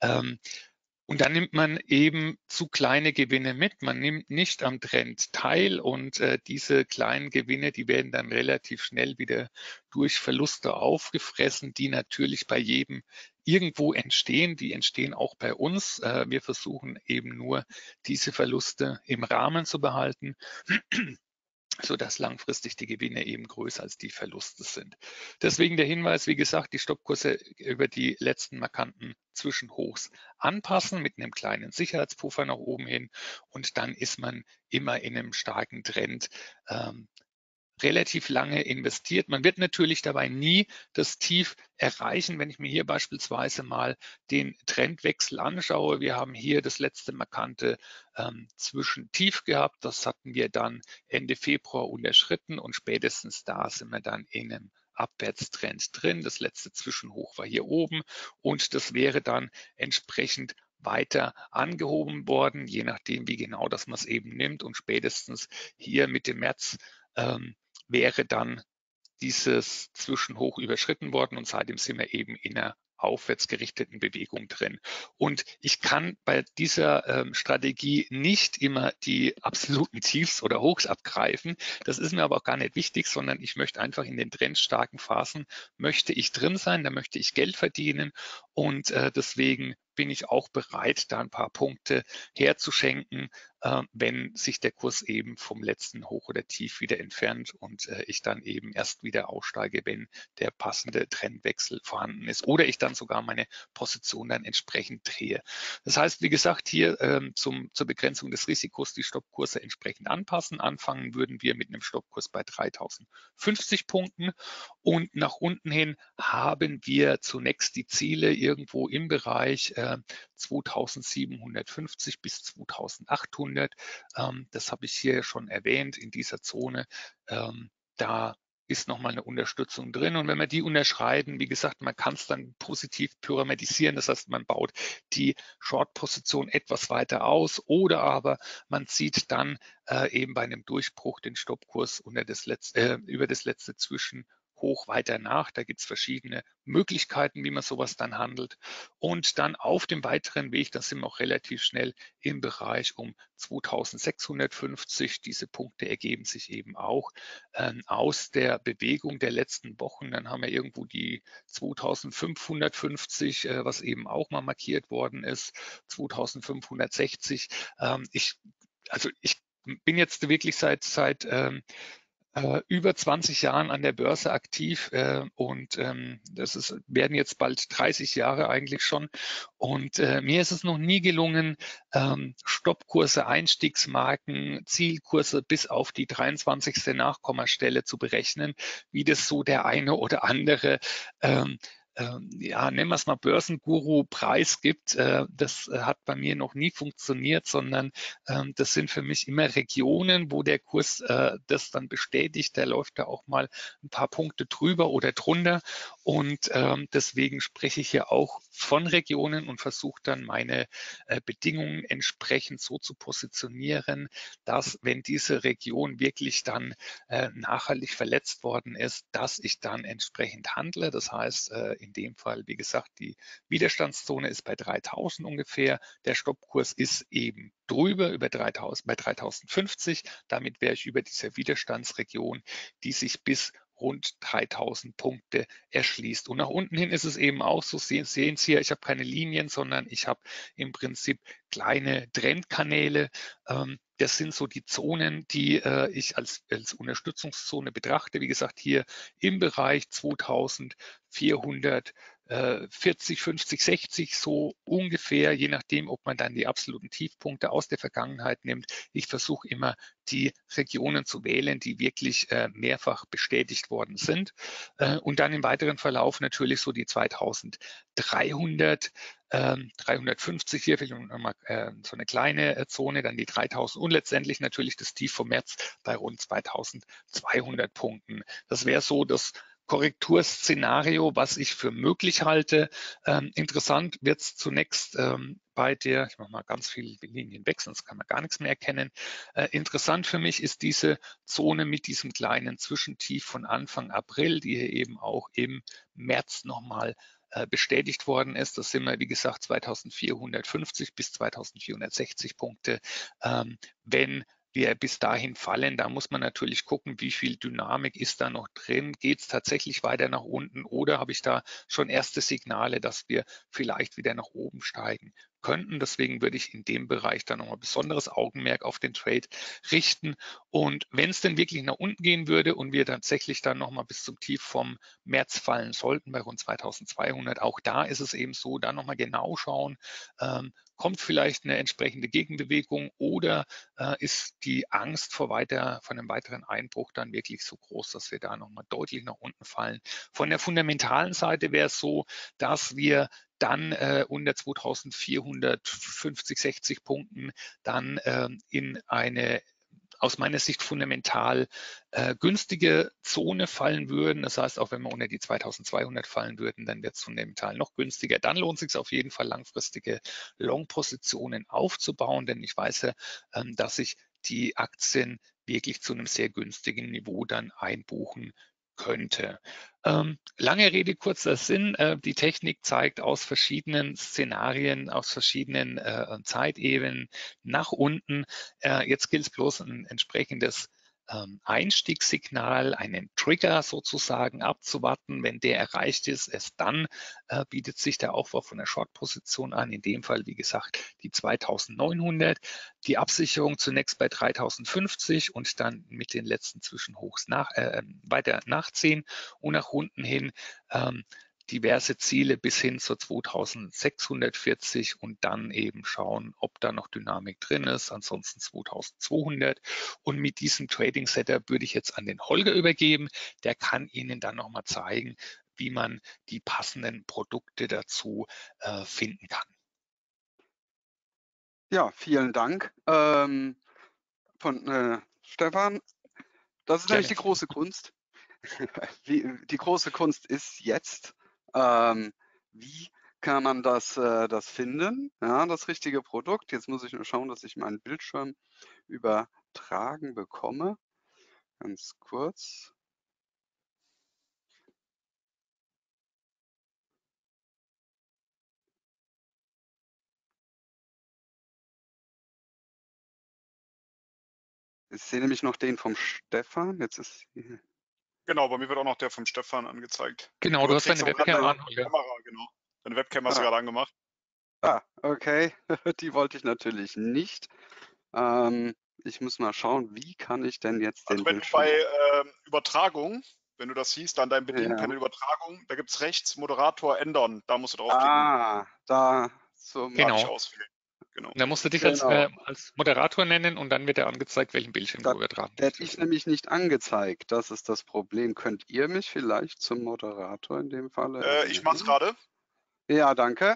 Und dann nimmt man eben zu kleine Gewinne mit. Man nimmt nicht am Trend teil und diese kleinen Gewinne, die werden dann relativ schnell wieder durch Verluste aufgefressen, die natürlich bei jedem irgendwo entstehen. Die entstehen auch bei uns. Wir versuchen eben nur, diese Verluste im Rahmen zu behalten. sodass langfristig die Gewinne eben größer als die Verluste sind. Deswegen der Hinweis, wie gesagt, die Stoppkurse über die letzten markanten Zwischenhochs anpassen mit einem kleinen Sicherheitspuffer nach oben hin, und dann ist man immer in einem starken Trend relativ lange investiert. Man wird natürlich dabei nie das Tief erreichen. Wenn ich mir hier beispielsweise mal den Trendwechsel anschaue, wir haben hier das letzte markante Zwischentief gehabt. Das hatten wir dann Ende Februar unterschritten, und spätestens da sind wir dann in einem Abwärtstrend drin. Das letzte Zwischenhoch war hier oben, und das wäre dann entsprechend weiter angehoben worden, je nachdem, wie genau das man es eben nimmt. Und spätestens hier Mitte März wäre dann dieses Zwischenhoch überschritten worden, und seitdem sind wir eben in einer aufwärts gerichteten Bewegung drin. Und ich kann bei dieser Strategie nicht immer die absoluten Tiefs oder Hochs abgreifen. Das ist mir aber auch gar nicht wichtig, sondern ich möchte einfach in den trendstarken Phasen möchte ich drin sein, da möchte ich Geld verdienen, und deswegen bin ich auch bereit, da ein paar Punkte herzuschenken, wenn sich der Kurs eben vom letzten Hoch oder Tief wieder entfernt und ich dann eben erst wieder aussteige, wenn der passende Trendwechsel vorhanden ist, oder ich dann sogar meine Position dann entsprechend drehe. Das heißt, wie gesagt, hier zur Begrenzung des Risikos die Stoppkurse entsprechend anpassen. Anfangen würden wir mit einem Stoppkurs bei 3050 Punkten, und nach unten hin haben wir zunächst die Ziele irgendwo im Bereich 2750 bis 2800. Das habe ich hier schon erwähnt, in dieser Zone. Da ist nochmal eine Unterstützung drin. Und wenn wir die unterschreiten, wie gesagt, man kann es dann positiv pyramidisieren. Das heißt, man baut die Short-Position etwas weiter aus, oder aber man zieht dann eben bei einem Durchbruch den Stoppkurs über das letzte Zwischenhoch weiter nach. Da gibt es verschiedene Möglichkeiten, wie man sowas dann handelt. Und dann auf dem weiteren Weg, da sind wir auch relativ schnell im Bereich um 2650. Diese Punkte ergeben sich eben auch aus der Bewegung der letzten Wochen. Dann haben wir irgendwo die 2550, was eben auch mal markiert worden ist, 2560. Ich bin jetzt wirklich seit über 20 Jahren an der Börse aktiv, und werden jetzt bald 30 Jahre eigentlich schon. Und mir ist es noch nie gelungen, Stoppkurse, Einstiegsmarken, Zielkurse bis auf die 23. Nachkommastelle zu berechnen, wie das so der eine oder andere nennen wir es mal Börsenguru preisgibt. Das hat bei mir noch nie funktioniert, sondern das sind für mich immer Regionen, wo der Kurs das dann bestätigt. Der läuft da auch mal ein paar Punkte drüber oder drunter, und deswegen spreche ich hier auch von Regionen und versuche dann meine Bedingungen entsprechend so zu positionieren, dass, wenn diese Region wirklich dann nachhaltig verletzt worden ist, dass ich dann entsprechend handle. Das heißt, in dem Fall, wie gesagt, die Widerstandszone ist bei 3000 ungefähr. Der Stoppkurs ist eben drüber, über 3000, bei 3050. Damit wäre ich über dieser Widerstandsregion, die sich bis rund 3000 Punkte erschließt. Und nach unten hin ist es eben auch so, sehen Sie hier, ich habe keine Linien, sondern ich habe im Prinzip kleine Trendkanäle. Das sind so die Zonen, die ich als Unterstützungszone betrachte. Wie gesagt, hier im Bereich 2400, 40, 50, 60, so ungefähr, je nachdem, ob man dann die absoluten Tiefpunkte aus der Vergangenheit nimmt. Ich versuche immer, die Regionen zu wählen, die wirklich mehrfach bestätigt worden sind. Und dann im weiteren Verlauf natürlich so die 2300, 350 hier, vielleicht nochmal so eine kleine Zone, dann die 3000 und letztendlich natürlich das Tief vom März bei rund 2200 Punkten. Das wäre so das Korrekturszenario, was ich für möglich halte. Interessant wird es zunächst bei der, ich mache mal ganz viele Linien weg, sonst kann man gar nichts mehr erkennen. Interessant für mich ist diese Zone mit diesem kleinen Zwischentief von Anfang April, die hier eben auch im März nochmal bestätigt worden ist. Das sind wir, wie gesagt, 2450 bis 2460 Punkte. Wenn wir bis dahin fallen. Da muss man natürlich gucken, wie viel Dynamik ist da noch drin. Geht es tatsächlich weiter nach unten oder habe ich da schon erste Signale, dass wir vielleicht wieder nach oben steigen könnten? Deswegen würde ich in dem Bereich dann nochmal besonderes Augenmerk auf den Trade richten. Und wenn es denn wirklich nach unten gehen würde und wir tatsächlich dann nochmal bis zum Tief vom März fallen sollten, bei rund 2200, auch da ist es eben so, dann nochmal genau schauen, kommt vielleicht eine entsprechende Gegenbewegung oder ist die Angst vor einem weiteren Einbruch dann wirklich so groß, dass wir da nochmal deutlich nach unten fallen. Von der fundamentalen Seite wäre es so, dass wir dann unter 2450, 60 Punkten dann in eine aus meiner Sicht fundamental günstige Zone fallen würden. Das heißt, auch wenn wir unter die 2200 fallen würden, dann wird es fundamental noch günstiger. Dann lohnt es sich auf jeden Fall langfristige Long-Positionen aufzubauen, denn ich weiß ja, dass sich die Aktien wirklich zu einem sehr günstigen Niveau dann einbuchen könnte. Lange Rede, kurzer Sinn. Die Technik zeigt aus verschiedenen Szenarien, aus verschiedenen Zeitebenen nach unten. Jetzt gilt es bloß ein entsprechendes Einstiegssignal, einen Trigger sozusagen abzuwarten. Wenn der erreicht ist, erst dann bietet sich der Aufbau von der Short-Position an. In dem Fall, wie gesagt, die 2900. Die Absicherung zunächst bei 3050 und dann mit den letzten Zwischenhochs weiter nachziehen und nach unten hin diverse Ziele bis hin zur 2640 und dann eben schauen, ob da noch Dynamik drin ist, ansonsten 2200. Und mit diesem Trading Setup würde ich jetzt an den Holger übergeben. Der kann Ihnen dann nochmal zeigen, wie man die passenden Produkte dazu finden kann. Ja, vielen Dank von Stefan. Das ist nämlich die große Kunst. Die große Kunst ist jetzt, wie kann man das finden, ja, das richtige Produkt. Jetzt muss ich nur schauen, dass ich meinen Bildschirm übertragen bekomme. Ganz kurz. Ich sehe nämlich noch den vom Stefan. Jetzt ist hier. Genau, bei mir wird auch noch der vom Stefan angezeigt. Genau, du hast deine Webcam an. Kamera, genau. Deine Webcam hast du gerade angemacht. Okay. Die wollte ich natürlich nicht. Ich muss mal schauen, wie kann ich denn jetzt den Bildschirm... Also wenn du bei Übertragung, wenn du das siehst, dann dein Bedienpanel Übertragung, da gibt es rechts Moderator ändern. Da musst du draufklicken. Da Genau. Ich auswählen. Genau. Da musst du dich als Moderator nennen und dann wird er angezeigt, welchen Bildschirm du übertragen möchtest. Werde ich nämlich nicht angezeigt. Das ist das Problem. Könnt ihr mich vielleicht zum Moderator in dem Falle ich mache es gerade. Ja, danke.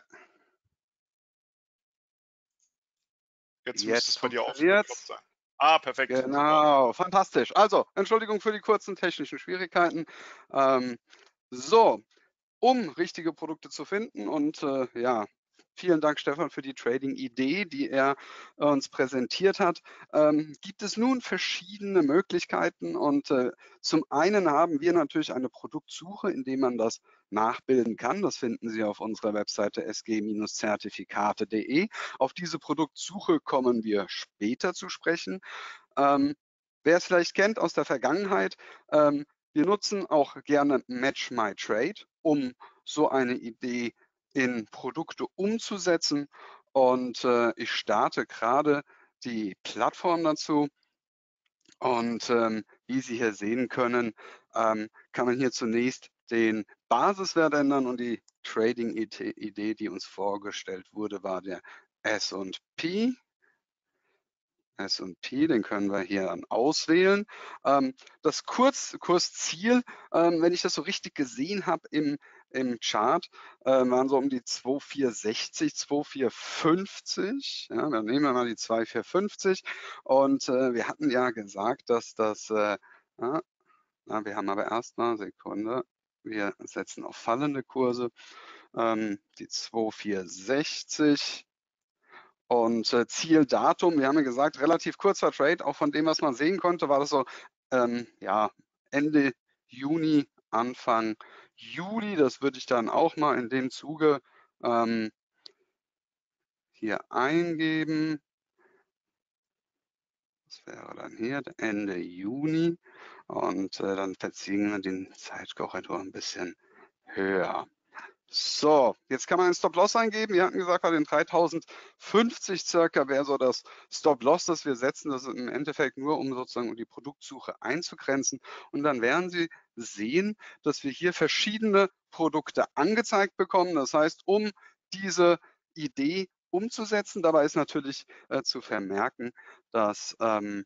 Jetzt müsste es bei dir aufgeploppt sein. Perfekt. Genau, fantastisch. Also, Entschuldigung für die kurzen technischen Schwierigkeiten. So, um richtige Produkte zu finden und vielen Dank, Stefan, für die Trading-Idee, die er uns präsentiert hat. Gibt es nun verschiedene Möglichkeiten und zum einen haben wir natürlich eine Produktsuche, in der man das nachbilden kann. Das finden Sie auf unserer Webseite sg-zertifikate.de. Auf diese Produktsuche kommen wir später zu sprechen. Wer es vielleicht kennt aus der Vergangenheit, wir nutzen auch gerne Match My Trade, um so eine Idee in Produkte umzusetzen. Und ich starte gerade die Plattform dazu. Und wie Sie hier sehen können, kann man hier zunächst den Basiswert ändern und die Trading-Idee, die uns vorgestellt wurde, war der S&P. S&P, den können wir hier dann auswählen. Das Kursziel, wenn ich das so richtig gesehen habe im Chart, waren so um die 2460, 2450. Ja, dann nehmen wir mal die 2450. Und wir hatten ja gesagt, dass das, wir haben aber erstmal, Sekunde, wir setzen auf fallende Kurse, die 2460. Und Zieldatum, wir haben ja gesagt, relativ kurzer Trade, auch von dem, was man sehen konnte, war das so Ende Juni, Anfang Juli. Das würde ich dann auch mal in dem Zuge hier eingeben. Das wäre dann hier Ende Juni und dann verziehen wir den Zeitkorridor ein bisschen höher. So, jetzt kann man einen Stop-Loss eingeben. Wir hatten gesagt, bei den 3050 circa wäre so das Stop-Loss, das wir setzen. Das ist im Endeffekt nur, um sozusagen die Produktsuche einzugrenzen. Und dann werden Sie sehen, dass wir hier verschiedene Produkte angezeigt bekommen. Das heißt, um diese Idee umzusetzen, dabei ist natürlich zu vermerken, dass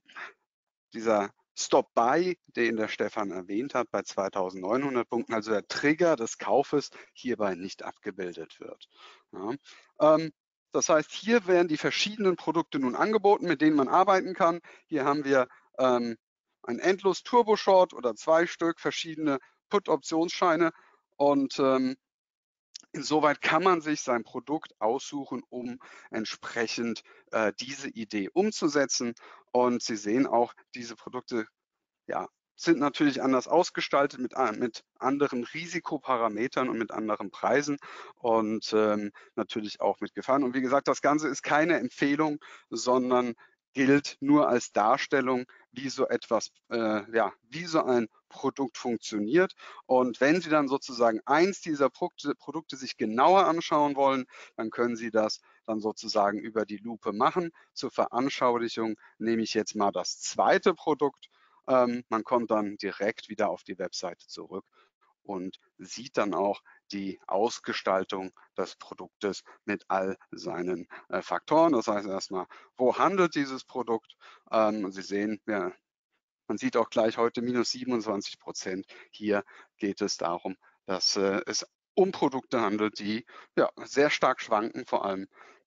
dieser Stop-Buy, den der Stefan erwähnt hat, bei 2900 Punkten, also der Trigger des Kaufes, hierbei nicht abgebildet wird. Ja. Das heißt, hier werden die verschiedenen Produkte nun angeboten, mit denen man arbeiten kann. Hier haben wir ein Endlos Turbo Short oder 2 Stück verschiedene Put-Optionsscheine und insoweit kann man sich sein Produkt aussuchen, um entsprechend diese Idee umzusetzen. Und Sie sehen auch, diese Produkte sind natürlich anders ausgestaltet mit anderen Risikoparametern und mit anderen Preisen und natürlich auch mit Gefahren. Und wie gesagt, das Ganze ist keine Empfehlung, sondern gilt nur als Darstellung, wie so etwas, wie so ein Produkt funktioniert. Und wenn Sie dann sozusagen eins dieser Produkte sich genauer anschauen wollen, dann können Sie das dann sozusagen über die Lupe machen. Zur Veranschaulichung nehme ich jetzt mal das zweite Produkt. Man kommt dann direkt wieder auf die Webseite zurück und sieht dann auch die Ausgestaltung des Produktes mit all seinen Faktoren. Das heißt erstmal, wo handelt dieses Produkt? Sie sehen, man sieht auch gleich heute minus 27%. Hier geht es darum, dass es um Produkte handelt, die sehr stark schwanken, vor allem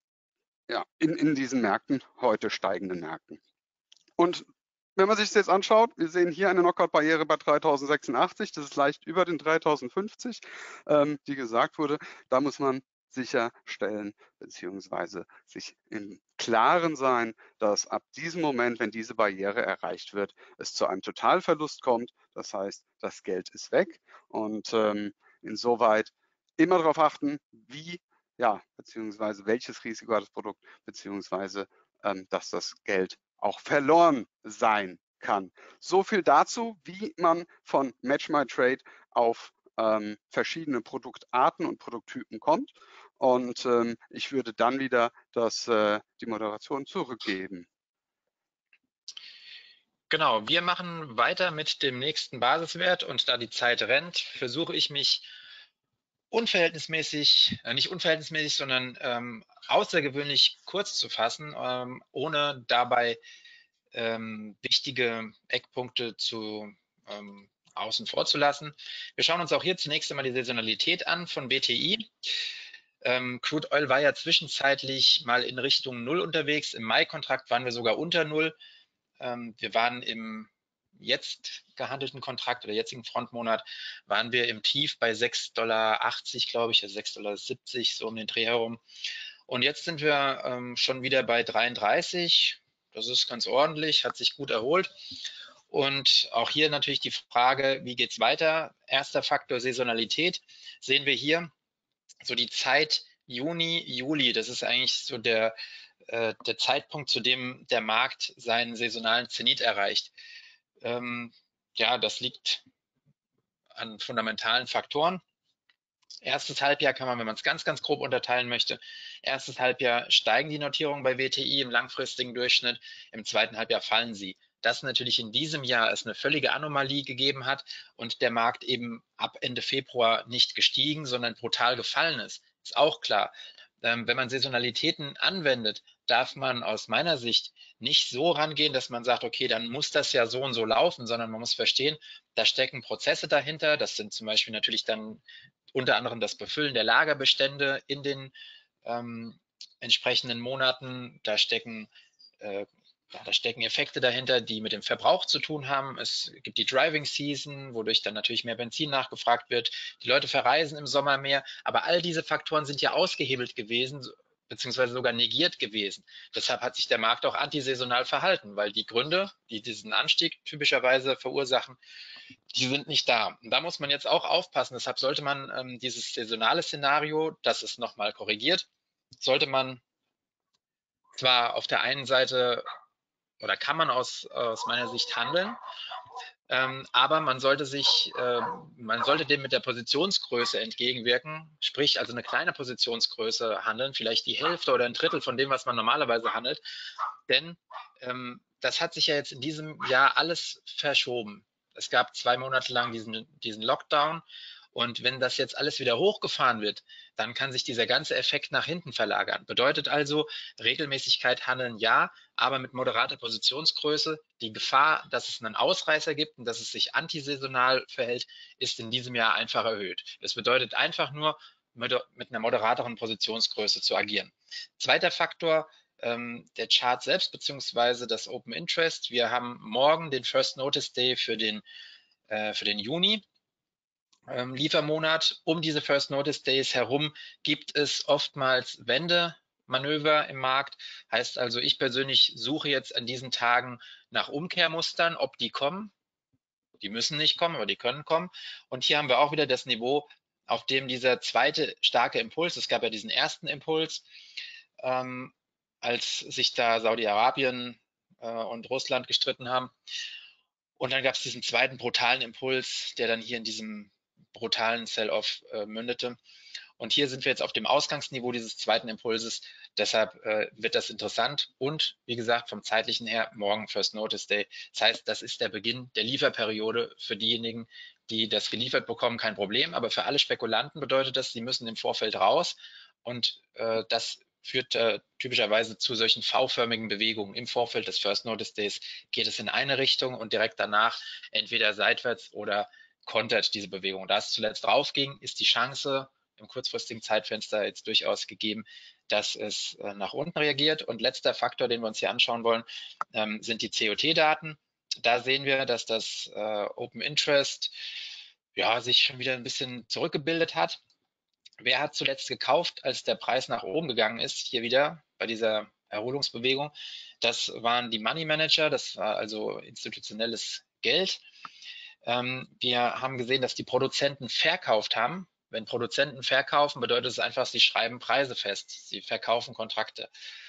in diesen Märkten, heute steigenden Märkten. Und wenn man sich das jetzt anschaut, wir sehen hier eine Knockout-Barriere bei 3086, das ist leicht über den 3050, die gesagt wurde. Da muss man sicherstellen bzw. sich im Klaren sein, dass ab diesem Moment, wenn diese Barriere erreicht wird, es zu einem Totalverlust kommt. Das heißt, das Geld ist weg und insoweit immer darauf achten, wie, beziehungsweise welches Risiko hat das Produkt, beziehungsweise dass das Geld auch verloren sein kann. So viel dazu, wie man von Match My Trade auf verschiedene Produktarten und Produkttypen kommt. Und ich würde dann wieder die Moderation zurückgeben. Genau, wir machen weiter mit dem nächsten Basiswert und da die Zeit rennt, versuche ich mich nicht unverhältnismäßig, sondern außergewöhnlich kurz zu fassen, ohne dabei wichtige Eckpunkte außen vor zu lassen. Wir schauen uns auch hier zunächst einmal die Saisonalität an von BTI. Crude Oil war ja zwischenzeitlich mal in Richtung 0 unterwegs. Im Mai-Kontrakt waren wir sogar unter 0. Wir waren im jetzt gehandelten Kontrakt oder jetzigen Frontmonat waren wir im Tief bei $6,80, glaube ich, also $6,70, so um den Dreh herum. Und jetzt sind wir schon wieder bei 33. Das ist ganz ordentlich, hat sich gut erholt. Und auch hier natürlich die Frage, wie geht es weiter? Erster Faktor Saisonalität sehen wir hier. So die Zeit Juni, Juli, das ist eigentlich so der Zeitpunkt, zu dem der Markt seinen saisonalen Zenit erreicht. Das liegt an fundamentalen Faktoren. Erstes Halbjahr kann man, wenn man es ganz, ganz grob unterteilen möchte, erstes Halbjahr steigen die Notierungen bei WTI im langfristigen Durchschnitt, im zweiten Halbjahr fallen sie. Dass natürlich in diesem Jahr es eine völlige Anomalie gegeben hat und der Markt eben ab Ende Februar nicht gestiegen, sondern brutal gefallen ist auch klar. Wenn man Saisonalitäten anwendet, darf man aus meiner Sicht nicht so rangehen, dass man sagt, okay, dann muss das ja so und so laufen, sondern man muss verstehen, da stecken Prozesse dahinter. Das sind zum Beispiel natürlich dann unter anderem das Befüllen der Lagerbestände in den entsprechenden Monaten. Da stecken Effekte dahinter, die mit dem Verbrauch zu tun haben. Es gibt die Driving Season, wodurch dann natürlich mehr Benzin nachgefragt wird. Die Leute verreisen im Sommer mehr. Aber all diese Faktoren sind ja ausgehebelt gewesen, beziehungsweise sogar negiert gewesen. Deshalb hat sich der Markt auch antisaisonal verhalten, weil die Gründe, die diesen Anstieg typischerweise verursachen, die sind nicht da. Und da muss man jetzt auch aufpassen. Deshalb sollte man dieses saisonale Szenario, das ist nochmal korrigiert, sollte man zwar auf der einen Seite oder kann man aus meiner Sicht handeln. Aber man sollte dem mit der Positionsgröße entgegenwirken, sprich also eine kleine Positionsgröße handeln, vielleicht die Hälfte oder ein Drittel von dem, was man normalerweise handelt. Denn das hat sich ja jetzt in diesem Jahr alles verschoben. Es gab 2 Monate lang diesen Lockdown. Und wenn das jetzt alles wieder hochgefahren wird, dann kann sich dieser ganze Effekt nach hinten verlagern. Bedeutet also, Regelmäßigkeit handeln ja, aber mit moderater Positionsgröße. Die Gefahr, dass es einen Ausreißer gibt und dass es sich antisaisonal verhält, ist in diesem Jahr einfach erhöht. Das bedeutet einfach nur, mit einer moderateren Positionsgröße zu agieren. Zweiter Faktor, der Chart selbst beziehungsweise das Open Interest. Wir haben morgen den First Notice Day für den Juni. Liefermonat. Um diese First Notice Days herum gibt es oftmals Wendemanöver im Markt. Heißt also, ich persönlich suche jetzt an diesen Tagen nach Umkehrmustern, ob die kommen. Die müssen nicht kommen, aber die können kommen. Und hier haben wir auch wieder das Niveau, auf dem dieser zweite starke Impuls, es gab ja diesen ersten Impuls, als sich da Saudi-Arabien und Russland gestritten haben. Und dann gab es diesen zweiten brutalen Impuls, der dann hier in diesem brutalen Sell-Off mündete. Und hier sind wir jetzt auf dem Ausgangsniveau dieses zweiten Impulses. Deshalb wird das interessant. Und wie gesagt, vom zeitlichen her, morgen First Notice Day. Das heißt, das ist der Beginn der Lieferperiode für diejenigen, die das geliefert bekommen, kein Problem. Aber für alle Spekulanten bedeutet das, sie müssen im Vorfeld raus. Und das führt typischerweise zu solchen V-förmigen Bewegungen. Im Vorfeld des First Notice Days geht es in eine Richtung und direkt danach entweder seitwärts oder kontert diese Bewegung. Da es zuletzt draufging, ist die Chance im kurzfristigen Zeitfenster jetzt durchaus gegeben, dass es nach unten reagiert. Und letzter Faktor, den wir uns hier anschauen wollen, sind die COT-Daten. Da sehen wir, dass das Open Interest ja, sich schon wieder ein bisschen zurückgebildet hat. Wer hat zuletzt gekauft, als der Preis nach oben gegangen ist? Hier wieder bei dieser Erholungsbewegung. Das waren die Money Manager, das war also institutionelles Geld. Wir haben gesehen, dass die Produzenten verkauft haben. Wenn Produzenten verkaufen, bedeutet es einfach, sie schreiben Preise fest. Sie verkaufen Kontrakte.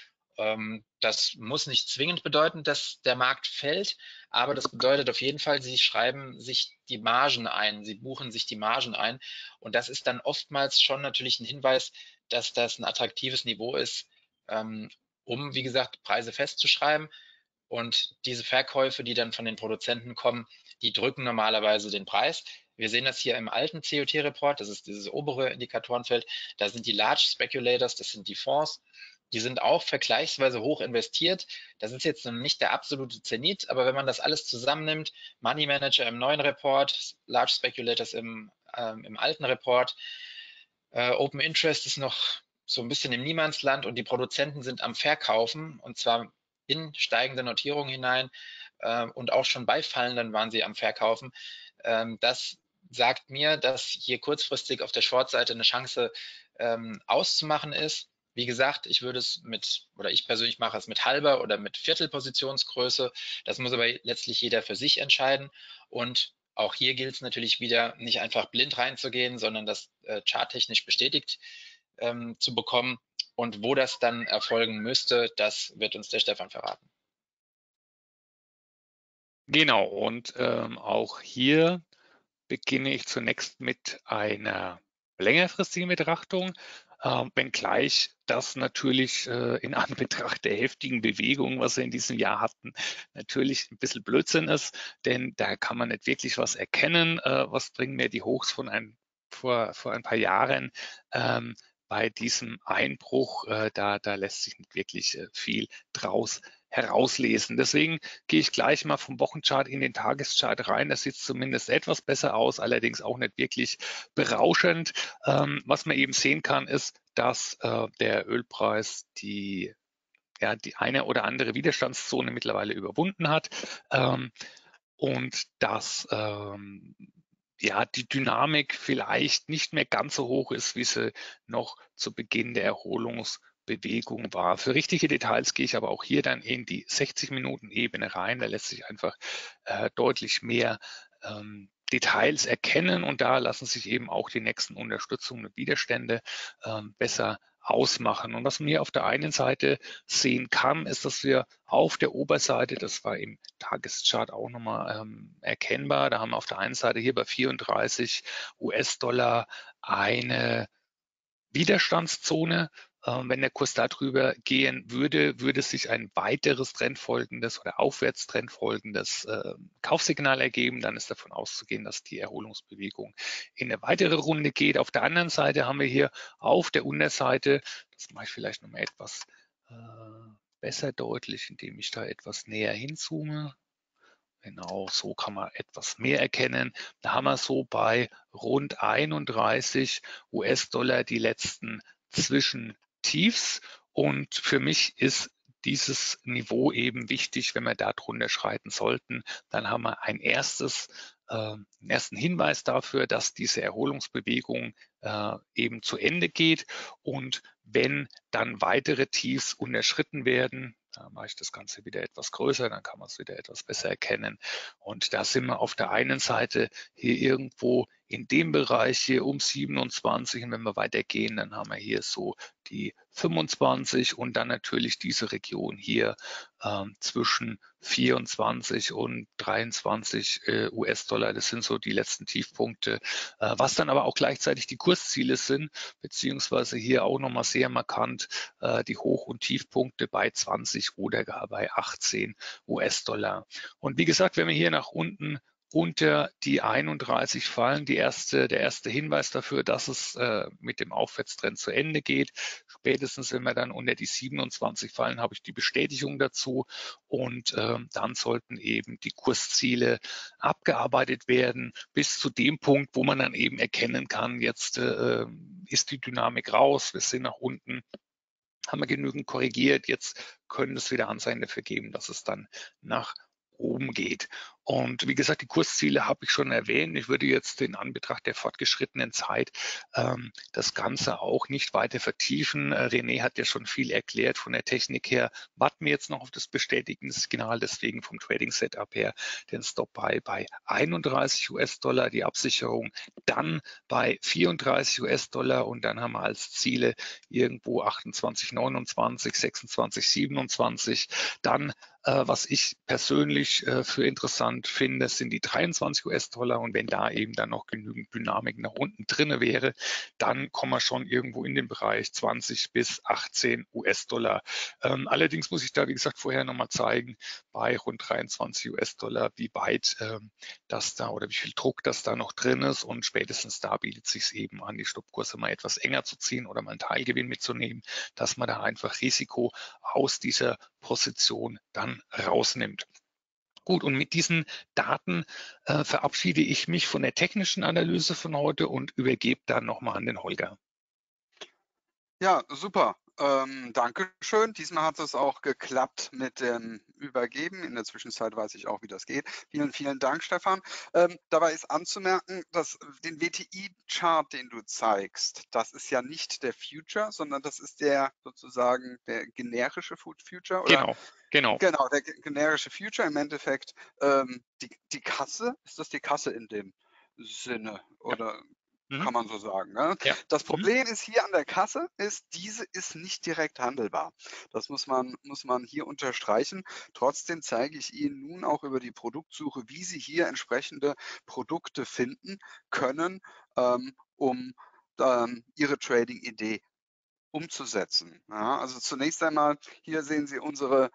Das muss nicht zwingend bedeuten, dass der Markt fällt, aber das bedeutet auf jeden Fall, sie schreiben sich die Margen ein, sie buchen sich die Margen ein. Und das ist dann oftmals schon natürlich ein Hinweis, dass das ein attraktives Niveau ist, um, wie gesagt, Preise festzuschreiben. Und diese Verkäufe, die dann von den Produzenten kommen, die drücken normalerweise den Preis. Wir sehen das hier im alten COT-Report, das ist dieses obere Indikatorenfeld. Da sind die Large Speculators, das sind die Fonds. Die sind auch vergleichsweise hoch investiert. Das ist jetzt nicht der absolute Zenit, aber wenn man das alles zusammennimmt, Money Manager im neuen Report, Large Speculators im alten Report, Open Interest ist noch so ein bisschen im Niemandsland und die Produzenten sind am Verkaufen und zwar in steigende Notierungen hinein und auch schon bei fallenden waren sie am Verkaufen. Das sagt mir, dass hier kurzfristig auf der Short-Seite eine Chance auszumachen ist. Wie gesagt, ich persönlich mache es mit halber oder mit Viertelpositionsgröße. Das muss aber letztlich jeder für sich entscheiden. Und auch hier gilt es natürlich wieder, nicht einfach blind reinzugehen, sondern das charttechnisch bestätigt zu bekommen. Und wo das dann erfolgen müsste, das wird uns der Stefan verraten. Genau, und auch hier beginne ich zunächst mit einer längerfristigen Betrachtung, wenngleich das natürlich in Anbetracht der heftigen Bewegung, was wir in diesem Jahr hatten, natürlich ein bisschen Blödsinn ist, denn da kann man nicht wirklich was erkennen. Was bringen mir die Hochs von vor ein paar Jahren? Bei diesem Einbruch, da lässt sich nicht wirklich viel draus herauslesen. Deswegen gehe ich gleich mal vom Wochenchart in den Tageschart rein. Das sieht zumindest etwas besser aus, allerdings auch nicht wirklich berauschend. Was man eben sehen kann, ist, dass der Ölpreis die eine oder andere Widerstandszone mittlerweile überwunden hat und dass die Dynamik vielleicht nicht mehr ganz so hoch ist, wie sie noch zu Beginn der Erholungsbewegung war. Für richtige Details gehe ich aber auch hier dann in die 60-Minuten-Ebene rein. Da lässt sich einfach deutlich mehr Details erkennen und da lassen sich eben auch die nächsten Unterstützungen und Widerstände besser ausmachen. Und was man hier auf der einen Seite sehen kann, ist, dass wir auf der Oberseite, das war im Tageschart auch nochmal erkennbar, da haben wir auf der einen Seite hier bei 34 US-Dollar eine Widerstandszone. Wenn der Kurs darüber gehen würde, würde sich ein weiteres trendfolgendes oder aufwärts trendfolgendes Kaufsignal ergeben. Dann ist davon auszugehen, dass die Erholungsbewegung in eine weitere Runde geht. Auf der anderen Seite haben wir hier auf der Unterseite, das mache ich vielleicht nochmal etwas besser deutlich, indem ich da etwas näher hinzoome. Genau, so kann man etwas mehr erkennen. Da haben wir so bei rund 31 US-Dollar die letzten Zwischentiefs. Und für mich ist dieses Niveau eben wichtig, wenn wir da drunter schreiten sollten. Dann haben wir einen ersten Hinweis dafür, dass diese Erholungsbewegung eben zu Ende geht. Und wenn dann weitere Tiefs unterschritten werden, da mache ich das Ganze wieder etwas größer, dann kann man es wieder etwas besser erkennen. Und da sind wir auf der einen Seite hier irgendwo in dem Bereich hier um 27. Und wenn wir weitergehen, dann haben wir hier so die 25 und dann natürlich diese Region hier zwischen 24 und 23 US-Dollar. Das sind so die letzten Tiefpunkte, was dann aber auch gleichzeitig die Kursziele sind, beziehungsweise hier auch nochmal sehr markant die Hoch- und Tiefpunkte bei 20 oder gar bei 18 US-Dollar. Und wie gesagt, wenn wir hier nach unten unter die 31 fallen, der erste Hinweis dafür, dass es mit dem Aufwärtstrend zu Ende geht. Spätestens, wenn wir dann unter die 27 fallen, habe ich die Bestätigung dazu und dann sollten eben die Kursziele abgearbeitet werden bis zu dem Punkt, wo man dann eben erkennen kann, jetzt ist die Dynamik raus, wir sind nach unten, haben wir genügend korrigiert, jetzt können es wieder Anzeichen dafür geben, dass es dann nach oben geht. Und wie gesagt, die Kursziele habe ich schon erwähnt. Ich würde jetzt in Anbetracht der fortgeschrittenen Zeit das Ganze auch nicht weiter vertiefen. René hat ja schon viel erklärt von der Technik her. Warten wir jetzt noch auf das bestätigende Signal, deswegen vom Trading Setup her den Stop bei 31 US-Dollar, die Absicherung dann bei 34 US-Dollar und dann haben wir als Ziele irgendwo 28, 29, 26, 27. Dann was ich persönlich für interessant finde, sind die 23 US-Dollar und wenn da eben dann noch genügend Dynamik nach unten drin wäre, dann kommen wir schon irgendwo in den Bereich 20 bis 18 US-Dollar. Allerdings muss ich da, wie gesagt, vorher nochmal zeigen, bei rund 23 US-Dollar, wie weit das da oder wie viel Druck das da noch drin ist und spätestens da bietet es sich eben an, die Stoppkurse mal etwas enger zu ziehen oder mal einen Teilgewinn mitzunehmen, dass man da einfach Risiko aus dieser Position dann rausnimmt. Gut, und mit diesen Daten verabschiede ich mich von der technischen Analyse von heute und übergebe dann nochmal an den Holger. Ja, super. Dankeschön. Diesmal hat es auch geklappt mit dem Übergeben. In der Zwischenzeit weiß ich auch, wie das geht. Vielen, vielen Dank, Stefan. Dabei ist anzumerken, dass den WTI-Chart, den du zeigst, das ist ja nicht der Future, sondern das ist der sozusagen der generische Future. Oder? Genau. Genau, der generische Future im Endeffekt. Die Kasse, ist das die Kasse in dem Sinne? Oder? Kann man so sagen. Ne? Ja. Das Problem ist hier an der Kasse, diese ist nicht direkt handelbar. Das muss man hier unterstreichen. Trotzdem zeige ich Ihnen nun auch über die Produktsuche, wie Sie hier entsprechende Produkte finden können, um Ihre Trading-Idee umzusetzen. Ja, also zunächst einmal, hier sehen Sie unsere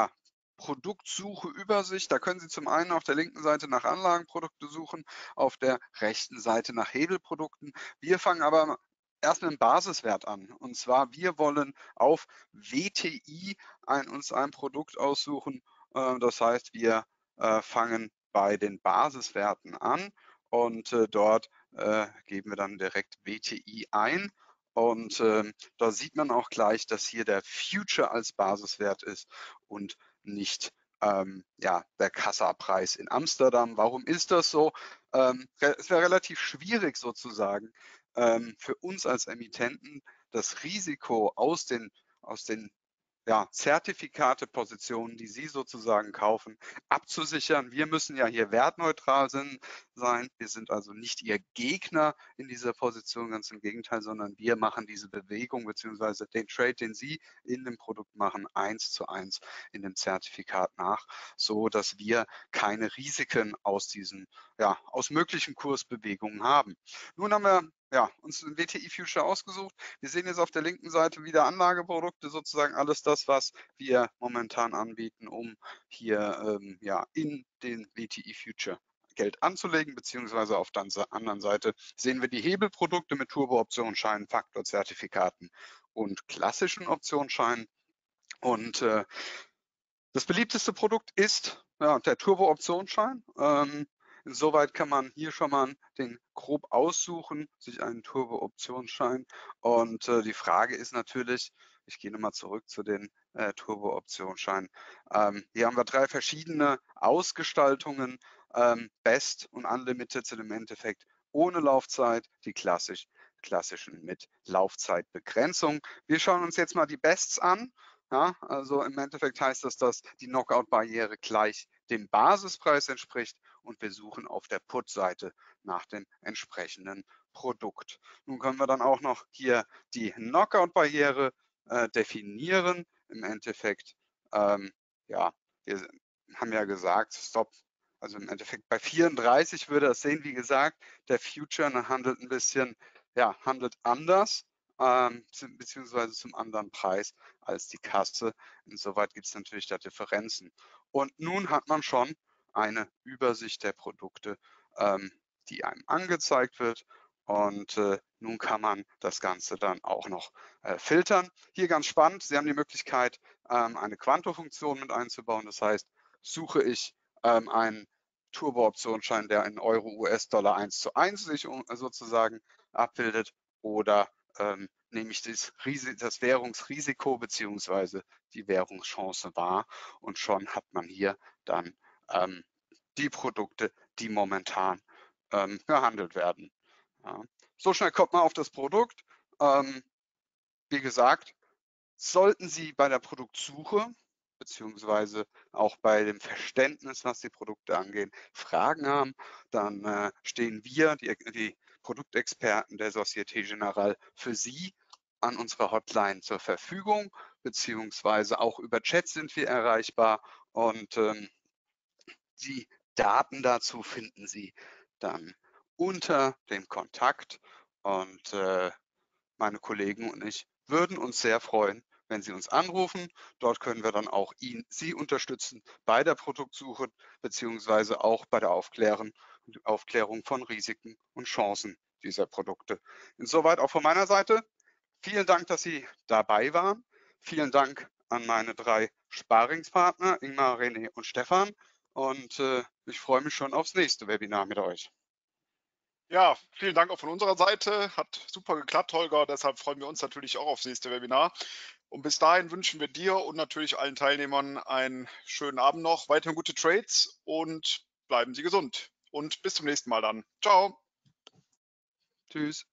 Produktsuche-Übersicht. Da können Sie zum einen auf der linken Seite nach Anlagenprodukte suchen, auf der rechten Seite nach Hebelprodukten. Wir fangen aber erst mit dem Basiswert an. Und zwar, wir wollen auf WTI uns ein Produkt aussuchen. Das heißt, wir fangen bei den Basiswerten an und dort geben wir dann direkt WTI ein. Und da sieht man auch gleich, dass hier der Future als Basiswert ist und nicht der Kassapreis in Amsterdam. Warum ist das so? Es wäre relativ schwierig sozusagen für uns als Emittenten das Risiko aus den ja, Zertifikate-Positionen, die Sie sozusagen kaufen, abzusichern. Wir müssen ja hier wertneutral sein. Wir sind also nicht Ihr Gegner in dieser Position, ganz im Gegenteil, sondern wir machen diese Bewegung bzw. den Trade, den Sie in dem Produkt machen, 1:1 in dem Zertifikat nach, so dass wir keine Risiken aus diesen, ja, aus möglichen Kursbewegungen haben. Nun haben wir uns den WTI-Future ausgesucht. Wir sehen jetzt auf der linken Seite wieder Anlageprodukte, sozusagen alles das, was wir momentan anbieten, um hier in den WTI-Future Geld anzulegen, beziehungsweise auf der anderen Seite sehen wir die Hebelprodukte mit Turbo-Optionsscheinen, Faktorzertifikaten und klassischen Optionsscheinen. Und das beliebteste Produkt ist der Turbo-Optionsschein. Insoweit kann man hier schon mal den grob aussuchen, sich einen Turbo-Optionsschein. Und die Frage ist natürlich, ich gehe nochmal zurück zu den Turbo-Optionsscheinen. Hier haben wir 3 verschiedene Ausgestaltungen. Best und Unlimited sind im Endeffekt ohne Laufzeit, die klassischen mit Laufzeitbegrenzung. Wir schauen uns jetzt mal die Bests an. Ja, also im Endeffekt heißt das, dass die Knockout-Barriere gleich dem Basispreis entspricht und wir suchen auf der Put-Seite nach dem entsprechenden Produkt. Nun können wir dann auch noch hier die Knockout-Barriere definieren. Im Endeffekt, wir haben ja gesagt, Stop, also im Endeffekt bei 34 würde das sehen, wie gesagt, der Future handelt ein bisschen, handelt anders, beziehungsweise zum anderen Preis als die Kasse. Insoweit gibt es natürlich da Differenzen. Und nun hat man schon eine Übersicht der Produkte, die einem angezeigt wird. Und nun kann man das Ganze dann auch noch filtern. Hier ganz spannend, Sie haben die Möglichkeit, eine Quanto-Funktion mit einzubauen. Das heißt, suche ich einen Turbo-Optionsschein, der in Euro, US-Dollar 1:1 sich sozusagen abbildet, oder nehme ich das Währungsrisiko bzw. die Währungschance wahr, und schon hat man hier dann die Produkte, die momentan gehandelt werden. Ja. So schnell kommt man auf das Produkt. Wie gesagt, sollten Sie bei der Produktsuche beziehungsweise auch bei dem Verständnis, was die Produkte angeht, Fragen haben, dann stehen wir, die Produktexperten der Société Générale, für Sie an unserer Hotline zur Verfügung, beziehungsweise auch über Chat sind wir erreichbar, und die Daten dazu finden Sie dann unter dem Kontakt, und meine Kollegen und ich würden uns sehr freuen, wenn Sie uns anrufen. Dort können wir dann auch Sie unterstützen bei der Produktsuche beziehungsweise auch bei der Aufklärung von Risiken und Chancen dieser Produkte. Insoweit auch von meiner Seite. Vielen Dank, dass Sie dabei waren. Vielen Dank an meine 3 Sparingspartner, Ingmar, René und Stefan. Und ich freue mich schon aufs nächste Webinar mit euch. Ja, vielen Dank auch von unserer Seite. Hat super geklappt, Holger. Deshalb freuen wir uns natürlich auch aufs nächste Webinar. Und bis dahin wünschen wir dir und natürlich allen Teilnehmern einen schönen Abend noch, weiterhin gute Trades und bleiben Sie gesund. Und bis zum nächsten Mal dann. Ciao. Tschüss.